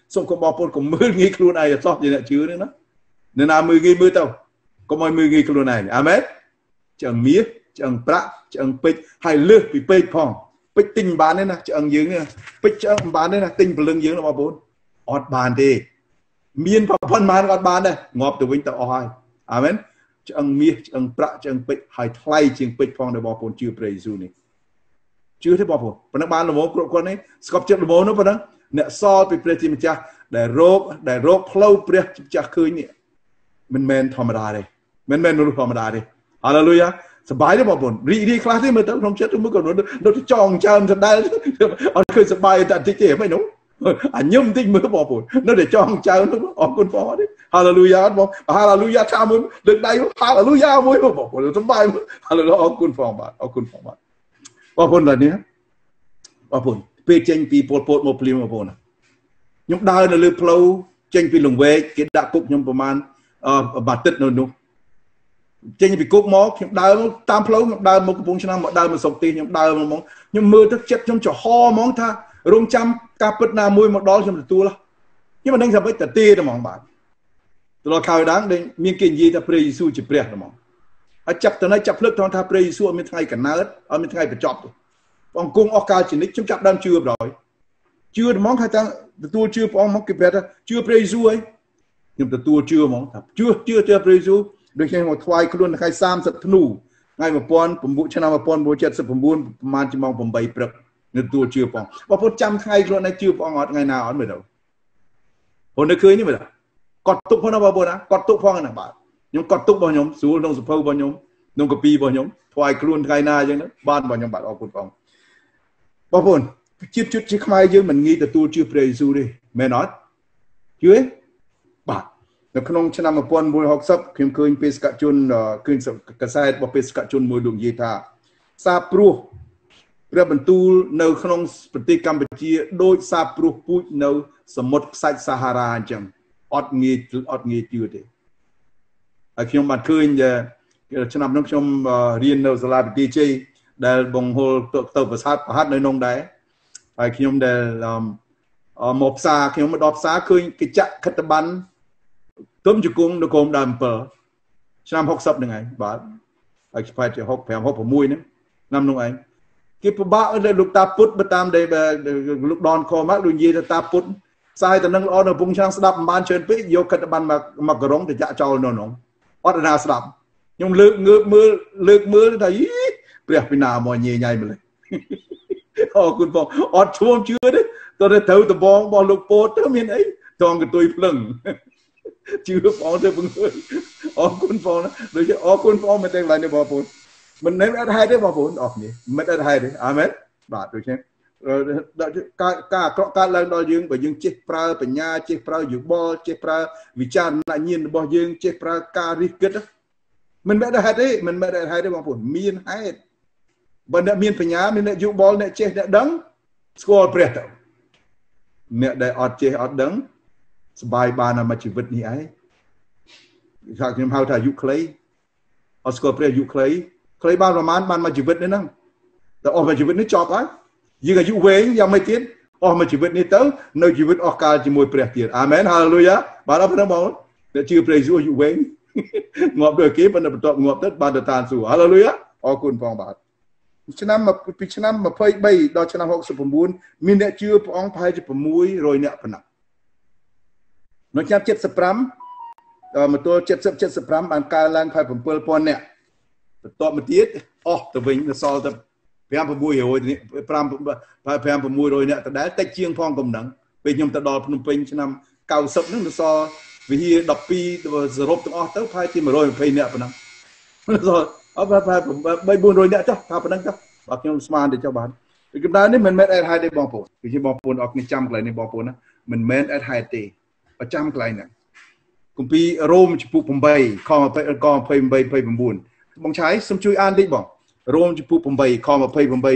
សូមកុំបងប្អូនកុំមើលងាយខ្លួនឯងអត់ជាអ្នកជឿនេះណាអ្នកណាមើលងាយមើលទៅកុំឲ្យមើលងាយខ្លួនឯងអាមែនឆ្អឹងមាសឆ្អឹងប្រាក់ឆ្អឹងពេជ្រហើយលើសពីពេជ្រផងពេជ្រទិញបានទេណាឆ្អឹងយើងពេជ្រឆ្អឹងបានទេណាទិញព្រលឹងយើងណាបងប្អូនអត់បានទេមានប្រព័ន្ធបានក៏អត់បានដែរងាប់ទៅវិញទៅអស់ហើយអាមែនឆ្អឹងមាសឆ្អឹងប្រាក់ឆ្អឹងពេជ្រហើយថ្លៃជាងពេជ្រផងដែរបងប្អូនជឿព្រះយេស៊ូវនេះជឿទេបងប្អូនប៉ុណ្ណឹងបានល្មមគ្រប់គ្រាន់នេះស្កប់ចិត្តល្មមនោះប៉ុណ្ណឹងអ្នកសល់ពីព្រះជាម្ចាស់ដែលរោគដែលរោគផ្លូវព្រះជាម្ចាស់ឃើញនេះមិនមែនធម្មតាទេមិនមែនមនុស្សធម្មតាទេហាឡេលូយ៉ាសប្បាយទេបងប្អូនរីករាយខ្លះទេមើលទៅក្នុងចិត្តមើលក៏នៅចង់ចើមសណ្ដែលអត់ឃើញសប្បាយតែតិចទេហ្មងនោះអញញឹមតិចមើលបងប្អូននៅតែចង់ចើមនោះអរគុណបងទេហាឡេលូយ៉ាបងហាឡេលូយ៉ាថាមួយលើកដៃហាឡេលូយ៉ាមួយបងប្អូនសប្បាយហាឡេលូយ៉ាអរគុណបងបាទអរគុណបងបាទបងប្អូនដល់នេះបងប្អូនពេលចេញពីពលពតមកភ្លាមបងប្អូនខ្ញុំដើរនៅលើផ្លូវចេញពីលង្វែកគេដាក់គុកខ្ញុំប្រហែលបាទឹកនៅនោះចេញពីគុកមកខ្ញុំដើរតាមផ្លូវខ្ញុំដើរមកកំពង់ឆ្នាំមកដើរមកស្រុកទីខ្ញុំដើរមកខ្ញុំមើលទៅចិត្តខ្ញុំចំហហ្មងថារងចាំការពិតណាមួយមកដល់ខ្ញុំទទួលខ្ញុំមិនដឹងថាម៉េចតែទេហ្មងបាទទៅដល់ខៅដាងមានគេនិយាយថាព្រះយេស៊ូវជាព្រះហ្មងហើយចាប់ទៅណៃចាប់ភ្លឹកថាព្រះយេស៊ូវអត់មានថ្ងៃកណើតអត់មានថ្ងៃបញ្ចប់ទេបងគង់អស់កាលជានិច្ចខ្ញុំចាប់ដើមជឿបរយជឿហ្មងថាទទួលជឿព្រះអង្គមកគេប្រាប់ថាជឿព្រះយេស៊ូវហើយខ្ញុំទទួលជឿហ្មងថាជឿជឿជឿព្រះយេស៊ូវដូចខ្ញុំមកថ្វាយខ្លួនថ្ងៃសាមសិបធ្នូថ្ងៃmột nghìn chín trămឆ្នាំmột nghìn chín trăm七十九ប្រហែលជាម៉ោងeightព្រឹកនៅទួលជឿព្រះបងប្អូនចាំថ្ងៃខ្លួនឯងជឿព្រះអង្គអត់ថ្ងៃណាអត់មើលទៅព្រោះនៅឃើញនេះមើលកត់ទុកផងណាបងប្អូនណាកត់ទុកផងណាបាទខ្ញុំកត់ទុករបស់ខ្ញុំស្រួលក្នុងសភៅរបស់ខ្ញុំក្នុងកាពីរបស់ខ្ញុំថ្វាយខ្លួនថ្ងៃណាអញ្ចឹងបានរបស់ខ្ញុំបាទអរគុណព្រះអង្គបងប្អូនជាតិជុតជាខ្មែរយើងមិនងាយទទួលជឿព្រះយេស៊ូវទេមែនអត់ជឿទេបាទនៅក្នុងឆ្នាំmột nghìn chín trăm sáu mươiខ្ញុំឃើញបេសកជនឃើញកសែតរបស់បេសកជនមួយលោកនិយាយថាសាព្រោះព្រះបន្ទូលនៅក្នុងប្រទេសកម្ពុជាដូចសាព្រោះពូជនៅសមុទ្រខ្សាច់សាហារ៉ាអញ្ចឹងអត់ងាយអត់ងាយជឿទេហើយខ្ញុំបានឃើញឆ្នាំនោះខ្ញុំរៀននៅសាលាវិទ្យាជ័យដែលបង្ហូរទៅប្រាសាទប្រហាត់នៅក្នុងដែរហើយខ្ញុំដែលមកផ្សារខ្ញុំមកដល់ផ្សារឃើញកិច្ចខិត្តប័ណ្ណទុំជង្គង់នៅក្រោមដើមអំពិលឆ្នាំหกสิบហ្នឹងឯងបាទហើយស្បែកជាหกสิบห้า หกสิบหกហ្នឹងឆ្នាំនោះឯងគេពិបាកលើលោកតាពុតបើតាមដែលលោកដនខមកដូចនិយាយថាតាពុតផ្សាយទៅនឹងល្អនៅពងឆ្នាំស្ដាប់មិនបានច្រើនពេកយកខិត្តប័ណ្ណមកមកក្រុងទៅចាក់ចោលនៅក្នុងអត់ណាស្ដាប់ខ្ញុំលើកងើបមើលលើកមើលថាព្រះពីណាមកញ៉ៃញ៉ៃម្លេះអរគុណបងអត់ឈួមជឿទេតើត្រូវដបងរបស់លោកពោតទៅមានអីតងកតុយភ្លឹងជឿបងទៅពងអរគុណបងដូចជាអរគុណបងមែនទេឡើយនេះបងប្អូនមិនមែនអត់ហេតុទេបងប្អូនអរគ្នាមិនអត់ហេតុទេអាមែនបាទដូចនេះការការអក្រក់កើតឡើងដល់យើងបើយើងចេះប្រើបញ្ញាចេះប្រើយោបល់ចេះប្រើវិចារណញ្ញាណរបស់យើងចេះប្រើការរិះគិតមិនមែនអត់ហេតុទេមិនមែនអត់ហេតុទេបងប្អូនមានហេតុបើអ្នកមានបញ្ញាមានអ្នកយោបល់អ្នកចេះអ្នកដឹងស្គាល់ព្រះទៅអ្នកដែលអត់ចេះអត់ដឹងសបាយបានតែមួយជីវិតនេះឯងថាខ្ញុំហៅថាអាយុខ្លីអត់ស្គាល់ព្រះអាយុខ្លីខ្លីបានប្រហែលបានមួយជីវិតនេះហ្នឹងតែអស់មួយជីវិតនេះចប់ហើយយើងអាយុវែងយ៉ាងម៉េចទៀតអស់មួយជីវិតនេះទៅនៅជីវិតអស់កាលជាមួយព្រះទៀតអាមែនហាឡេលូយ៉ាបាទអរគុណបងតែជឿព្រះយេស៊ូវអាយុវែងងាប់ដូចគេប៉ុន្តែបន្ទាប់ងាប់ទៅបានទៅឋានសួគ៌ហាឡេលូយ៉ាអរគុណផងបាទឆ្នាំពីឆ្នាំยี่สิบสามដល់ឆ្នាំหกสิบเก้าមានអ្នកជឿព្រះអង្គប្រហែលជាหกร้อยអ្នកប៉ុណ្ណានៅឆ្នាំเจ็ดสิบห้าដល់មកទល់เจ็ดสิบ เจ็ดสิบห้าបានកើនឡើងប្រហែលseven thousandអ្នកបន្ទាប់មកទៀតអស់ទៅវិញសល់តែfive thousand six hundredនេះfive thousand six hundredអ្នកដដែលតិចជាងផងកំណឹងពេលខ្ញុំទៅដល់ភ្នំពេញឆ្នាំninetyហ្នឹងសល់វិហារtwelveសរុបទាំងអស់ទៅប្រហែលជាone hundred twentyអ្នកប៉ុណ្ណឹងសល់អត់ប្រហែលthree hundred four hundredអ្នកចុះថាប៉ុណ្ណឹងចុះបាទខ្ញុំស្មានទៅចុះបាទពីកម្ដៅនេះមិនមែនអត់ហេតុទេបងប្អូនពីបងប្អូនអរគ្នាចាំកន្លែងនេះបងប្អូនណាមិនមែនអត់ហេតុទេប្រចាំកន្លែងហ្នឹងគម្ពីររ៉ូមចំពោះeightខtwenty-eight ខtwenty-eight twenty-nineបងឆៃសូមជួយអានតិចបងរ៉ូមចំពោះeightខtwenty-eight twenty-nine eight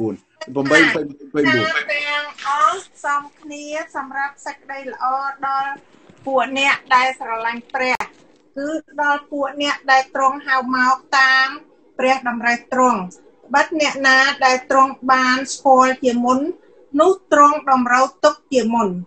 twenty-nine ទាំងអស់សំគ្នាសម្រាប់សេចក្តីល្អដល់ពួកអ្នកដែលស្រឡាញ់ព្រះគឺដល់ពួកអ្នកដែលទ្រង់ហៅមកតាមព្រះតម្រិះទ្រង់បាត់អ្នកណាដែលទ្រង់បានស្គាល់ជាមុននោះទ្រង់តម្រូវទុកជាមុន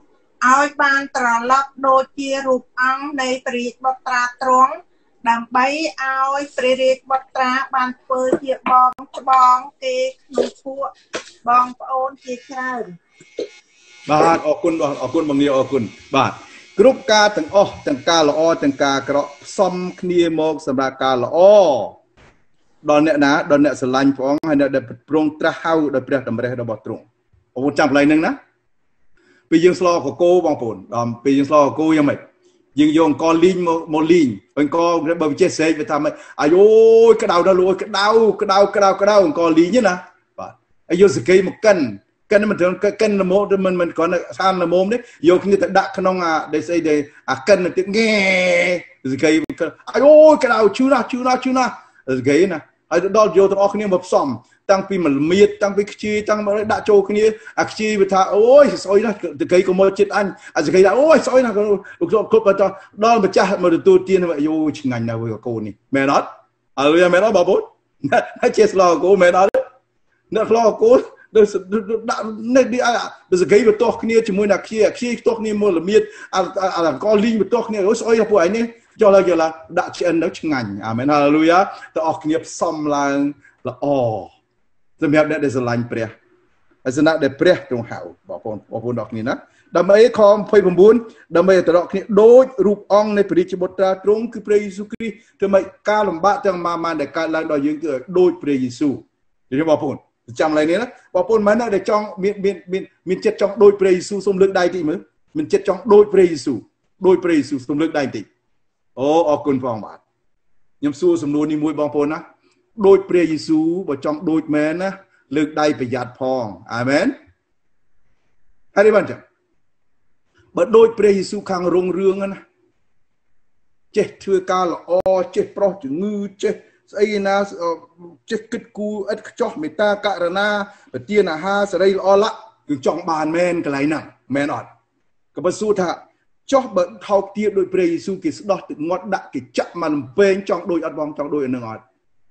ឲ្យបានត្រឡប់ដូចជារូបអង្គនៃព្រះរាជបុត្រាទ្រង់ដើម្បីឲ្យព្រះរាជបុត្រាបានធ្វើជាបងច្បងគេក្នុងពួកបងប្អូនជាច្រើនបាទអរគុណបងអរគុណបងនាងអរគុណបាទគ្រប់ការទាំងអស់ទាំងការល្អទាំងការអាក្រក់ផ្សំគ្នាមកសម្រាប់ការល្អដល់អ្នកណាដល់អ្នកស្រឡាញ់ព្រះអង្គហើយអ្នកដែលប្រងត្រាស់ហៅដោយព្រះតម្រិះរបស់ទ្រង់បងប្អូនចាំកន្លែងហ្នឹងណាពេលយើងស្លកកោបងប្អូនដល់ពេលយើងស្លកកោយ៉ាងម៉េចយើងយកអង្គលីងមកមកលីងអង្គបើវិជាសេកវាថាម៉េចអាយអូយក្តៅដល់លួយក្តៅក្តៅក្តៅក្តៅអង្គលីងណាបាទហើយយកសកេមកកិនកិនមិនត្រឹមកិនល្មមមិនមិនគ្រាន់តែសានល្មមនេះយកគ្នាទៅដាក់ក្នុងអាដែលស្អីដែលអាកិនទៅងែសកេអាយអូយក្តៅជឿណាជឿណាជឿណាសកេណាហើយដល់យកទាំងអស់គ្នាមកផ្សំតាំងពីមលមៀតតាំងពីខ្ជិតាំងមកដាក់ចូលគ្នាអាខ្ជិវាថាអូយស្អុយណាស់តកៃក៏មកចិត្តអញអាសកៃថាអូយស្អុយណាស់គ្រប់គ្រប់ទៅដល់ម្ចាស់មកទទួលទានយោឆ្ងាញ់ណាស់វាកូននេះមែនអត់អើយមែនអត់បងប្អូនហើយជាស្លោកូមែនអត់អ្នកស្លោកូដូចដាក់នេះអាសកៃបន្ទាស់គ្នាជាមួយនឹងខ្ជិខ្ជិបន្ទាស់គ្នាមលមៀតអាអង្គលីងបន្ទាស់គ្នាអូយស្អុយណាស់ពួកឯងនេះចុះឡើងយកឡើងដាក់ឆ្អិនទៅឆ្ងាញ់អាមែនហាឡេលូយ៉ាទាំងអស់គ្នាផ្សំឡើងល្អសម្រាប់អ្នកដែលស្រឡាញ់ព្រះហើយស្នាក់ដែលព្រះទ្រង់ហៅបងប្អូនបងប្អូនដល់គ្នាណាដើម្បីខម្ភៃ៩ដើម្បីទៅដល់គ្នាដូចរូបអង្គនៃព្រះរាជបុត្រាទ្រង់គឺព្រះយេស៊ូវគ្រីស្ទធ្វើឲ្យការលំបាកទាំងម៉ាម៉ានដែលកើតឡើងដល់យើងគឺដូចព្រះយេស៊ូវយល់បងប្អូនចាំឡើយនេះណាបងប្អូនមែនដែលចង់មានមានមានមានចិត្តចង់ដូចព្រះយេស៊ូវសូមលើកដៃតិចមើលមានចិត្តចង់ដូចព្រះយេស៊ូវដូចព្រះយេស៊ូវសូមលើកដៃតិចអូអរគុណផងបាទខ្ញុំសួរសំណួរនេះមួយបងប្អូនណាដូចព្រះយេស៊ូវបើចង់ដូចមែនណាលើកដៃប្រយ័ត្នផងអាមែនហើយបានចឹងបើដូចព្រះយេស៊ូវខាងរុងរឿងណាចេះធ្វើការល្អចេះប្រោះជំងឺចេះស្អីណាចេះគិតគូរឥតខ្ចោះមេត្តាករុណាប្រទានអាហារសេរីល្អឡាក់គឺចង់បានមែនកន្លែងហ្នឹងមែនអត់ក៏បើសួរថាចោះបើថោកទាបដោយព្រះយេស៊ូវគេស្ដោះទឹកងាត់ដាក់គេចាក់មកលំពេងចង់ដូចអត់បងចង់ដូចអានឹងអត់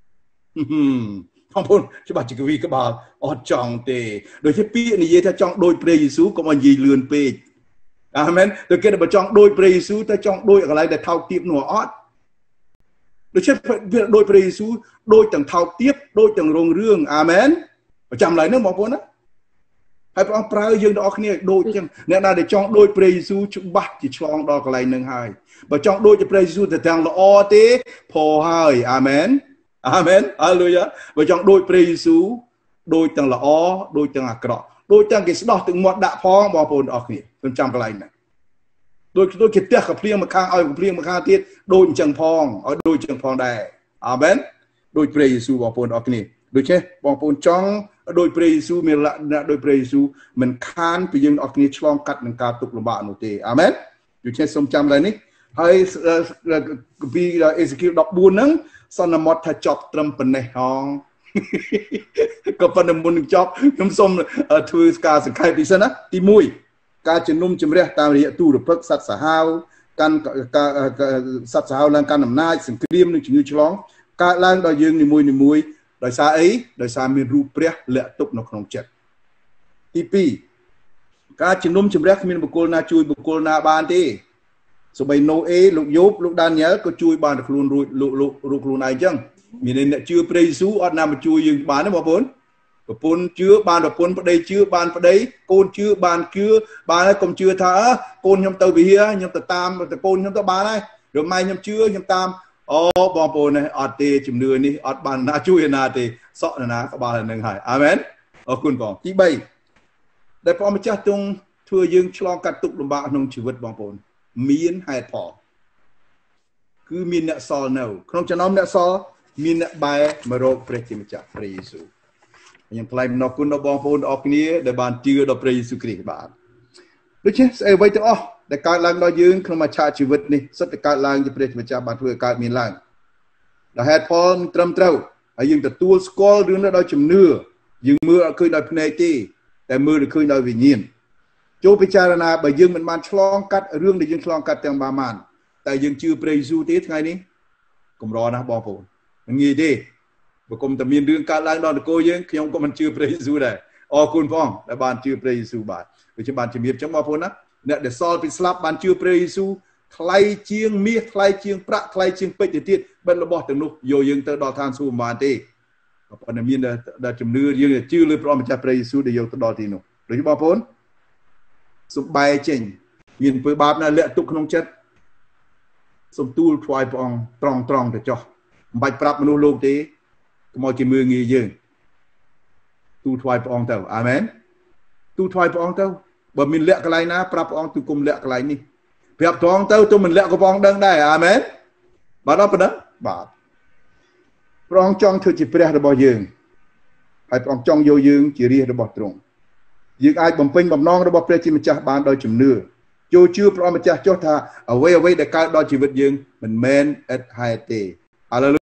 បងប្អូនច្បាស់ជាកវីក្បាលអត់ចង់ទេដូចជាពាក្យនិយាយថាចង់ដូចព្រះយេស៊ូវកុំឲ្យនិយាយលឿនពេកអាមែនទៅគេបើចង់ដូចព្រះយេស៊ូវទៅចង់ដូចកន្លែងដែលថោកទាបនោះអត់ដូចជាវាដូចព្រះយេស៊ូវដូចទាំងថោកទាបដូចទាំងរងរឿងអាមែនប្រចាំឡើយនោះបងប្អូនណាហើយព្រះអង្គប្រើយើងទាំងអស់គ្នាដូចចឹងអ្នកណាដែលចង់ដូចព្រះយេស៊ូវច្បាស់ជាឆ្លងដល់កន្លែងនឹងហើយបើចង់ដូចព្រះយេស៊ូវតែទាំងល្អទេផលហើយអាមែនអាមែនហាឡេលូយ៉ាបើចង់ដូចព្រះយេស៊ូវដូចទាំងល្អដូចទាំងអាក្រក់ដូចទាំងគេស្ដោះទឹកមាត់ដាក់ផងបងប្អូនទាំងអស់គ្នាខ្ញុំចាំកន្លែងណាដូចដូចគេផ្ទះកភ្លៀងមកខាងឲ្យកភ្លៀងមកខាងទៀតដូចអញ្ចឹងផងឲ្យដូចអញ្ចឹងផងដែរអាមែនដូចព្រះយេស៊ូវបងប្អូនទាំងអស់គ្នាដូច្នេះបងប្អូនចង់ដោយព្រះយេស៊ូវមានលក្ខណៈដោយព្រះយេស៊ូវមិនខានពីយើងអស់គ្នាឆ្លងកាត់នឹងការទុក្ខលំបាកនោះទេអាមែនដូច្នេះសូមចាំឡើយនេះហើយពីអេសេគៀលដប់បួនហ្នឹងសន្មតថាចប់ត្រឹមប៉ុណ្ណេះហងក៏ប៉ុន្តែមុននឹងចប់ខ្ញុំសូមធ្វើការសង្ខេបទីសិនណាទីមួយការជំនុំជម្រះតាមរយៈទូរពិកសត្វសាហាវកាន់សត្វសាហាវឡើងកាន់អំណាចសង្គ្រាមនិងជំងឺឆ្លងកើតឡើងដល់យើងនីមួយនីមួយដោយសារអីដោយសារមានរូបព្រះលាក់ទុកនៅក្នុងចិត្តទីពីរការជំនុំជម្រះគ្មានបុគ្គលណាជួយបុគ្គលណាបានទេសូម្បីណូអេលោកយូបលោកដានីយ៉ែលក៏ជួយបានតែខ្លួនរួចលោកលោករួចខ្លួនឯងអញ្ចឹងមានអ្នកជឿព្រះយេស៊ូវអត់ណាមកជួយយើងបានទេបងប្អូនប្រពន្ធជឿបានប្រពន្ធប្តីជឿបានប្តីកូនជឿបានជឿបានហើយកុំជឿថាកូនខ្ញុំទៅវិហារខ្ញុំទៅតាមទៅកូនខ្ញុំទៅបានហើយឬម៉ែខ្ញុំជឿខ្ញុំតាមអូបងប្អូននេះអត់ទេជំនឿនេះអត់បានណាជួយណាទេសក់ណាក្បាលនឹងហើយអាមែនអរគុណបងទីបីដែលព្រះម្ចាស់ទ្រង់ធ្វើយើងឆ្លងកាត់ទុក្ខលំបាកក្នុងជីវិតបងប្អូនមានហេតុផលគឺមានអ្នកសល់នៅក្នុងចំណោមអ្នកសល់មានអ្នកបែរមករកព្រះជាម្ចាស់ព្រះយេស៊ូវខ្ញុំថ្លែងអំណរគុណដល់បងប្អូនអរគ្នាដែលបានជឿដល់ព្រះយេស៊ូវគ្រីស្ទបាទដូច្នេះស្អីអ្វីទាំងអស់ដែលកើតឡើងដល់យើងក្នុងមច្ឆជីវិតនេះសិតតែកើតឡើងជាព្រះជាម្ចាស់បានធ្វើឲ្យកើតមានឡើងដែលហេតុផលត្រឹមត្រូវហើយយើងទទួលស្គាល់រឿងនេះដោយជំនឿយើងមើលអត់ឃើញដោយភ្នែកទេតែមើលឃើញដោយវិញ្ញាណចូលពិចារណាបើយើងមិនបានឆ្លងកាត់រឿងដែលយើងឆ្លងកាត់ទាំងបាមានតែយើងជឿព្រះយេស៊ូវទេថ្ងៃនេះកម្រណាស់បងប្អូនមិនងាយទេបើគុំតែមានរឿងកើតឡើងដល់នគរយើងខ្ញុំក៏មិនជឿព្រះយេស៊ូវដែរអរគុណផងដែលបានជឿព្រះយេស៊ូវបាទដូចជាបានជំរាបចឹងបងប្អូនណាអ្នកដែលសល់ពីស្លាប់បានជឿព្រះយេស៊ូវថ្លៃជាងមាសថ្លៃជាងប្រាក់ថ្លៃជាងពេជ្រទៅទៀតបិទរបស់ទាំងនោះយកយើងទៅដល់ឋានសួគ៌មិនបានទេប៉ុន្តែមានដែលជំនឿយើងជឿលើព្រះម្ចាស់ព្រះយេស៊ូវដែលយកទៅដល់ទីនោះដូចបងប្អូនសំបែចេញមានអំពើបាបណាលាក់ទុកក្នុងចិត្តសំទូលថ្វាយព្រះអង្គត្រង់ត្រង់ទៅចោះមិនបាច់ប្រាប់មនុស្សលោកទេកុំឲ្យគេមើលងាយយើងទូលថ្វាយព្រះអង្គទៅអាមែនទូលថ្វាយព្រះអង្គទៅបើមានលាក់កន្លែងណាប្រាប់ព្រះអង្គទូគុំលាក់កន្លែងនេះប្រាប់ព្រះអង្គទៅទោះមិនលាក់ក៏ព្រះអង្គដឹងដែរអាមែនបាទដល់ប៉ុណ្ណឹងបាទព្រះអង្គចង់ធ្វើជាព្រះរបស់យើងហើយព្រះអង្គចង់យកយើងជារាជរបស់ទ្រង់យើងអាចបំពេញបំណងរបស់ព្រះជាម្ចាស់បានដោយជំនឿចូលជឿព្រះម្ចាស់ចុះថាអ្វីអ្វីដែលកើតដល់ជីវិតយើងមិនមែនឥតហេតុទេ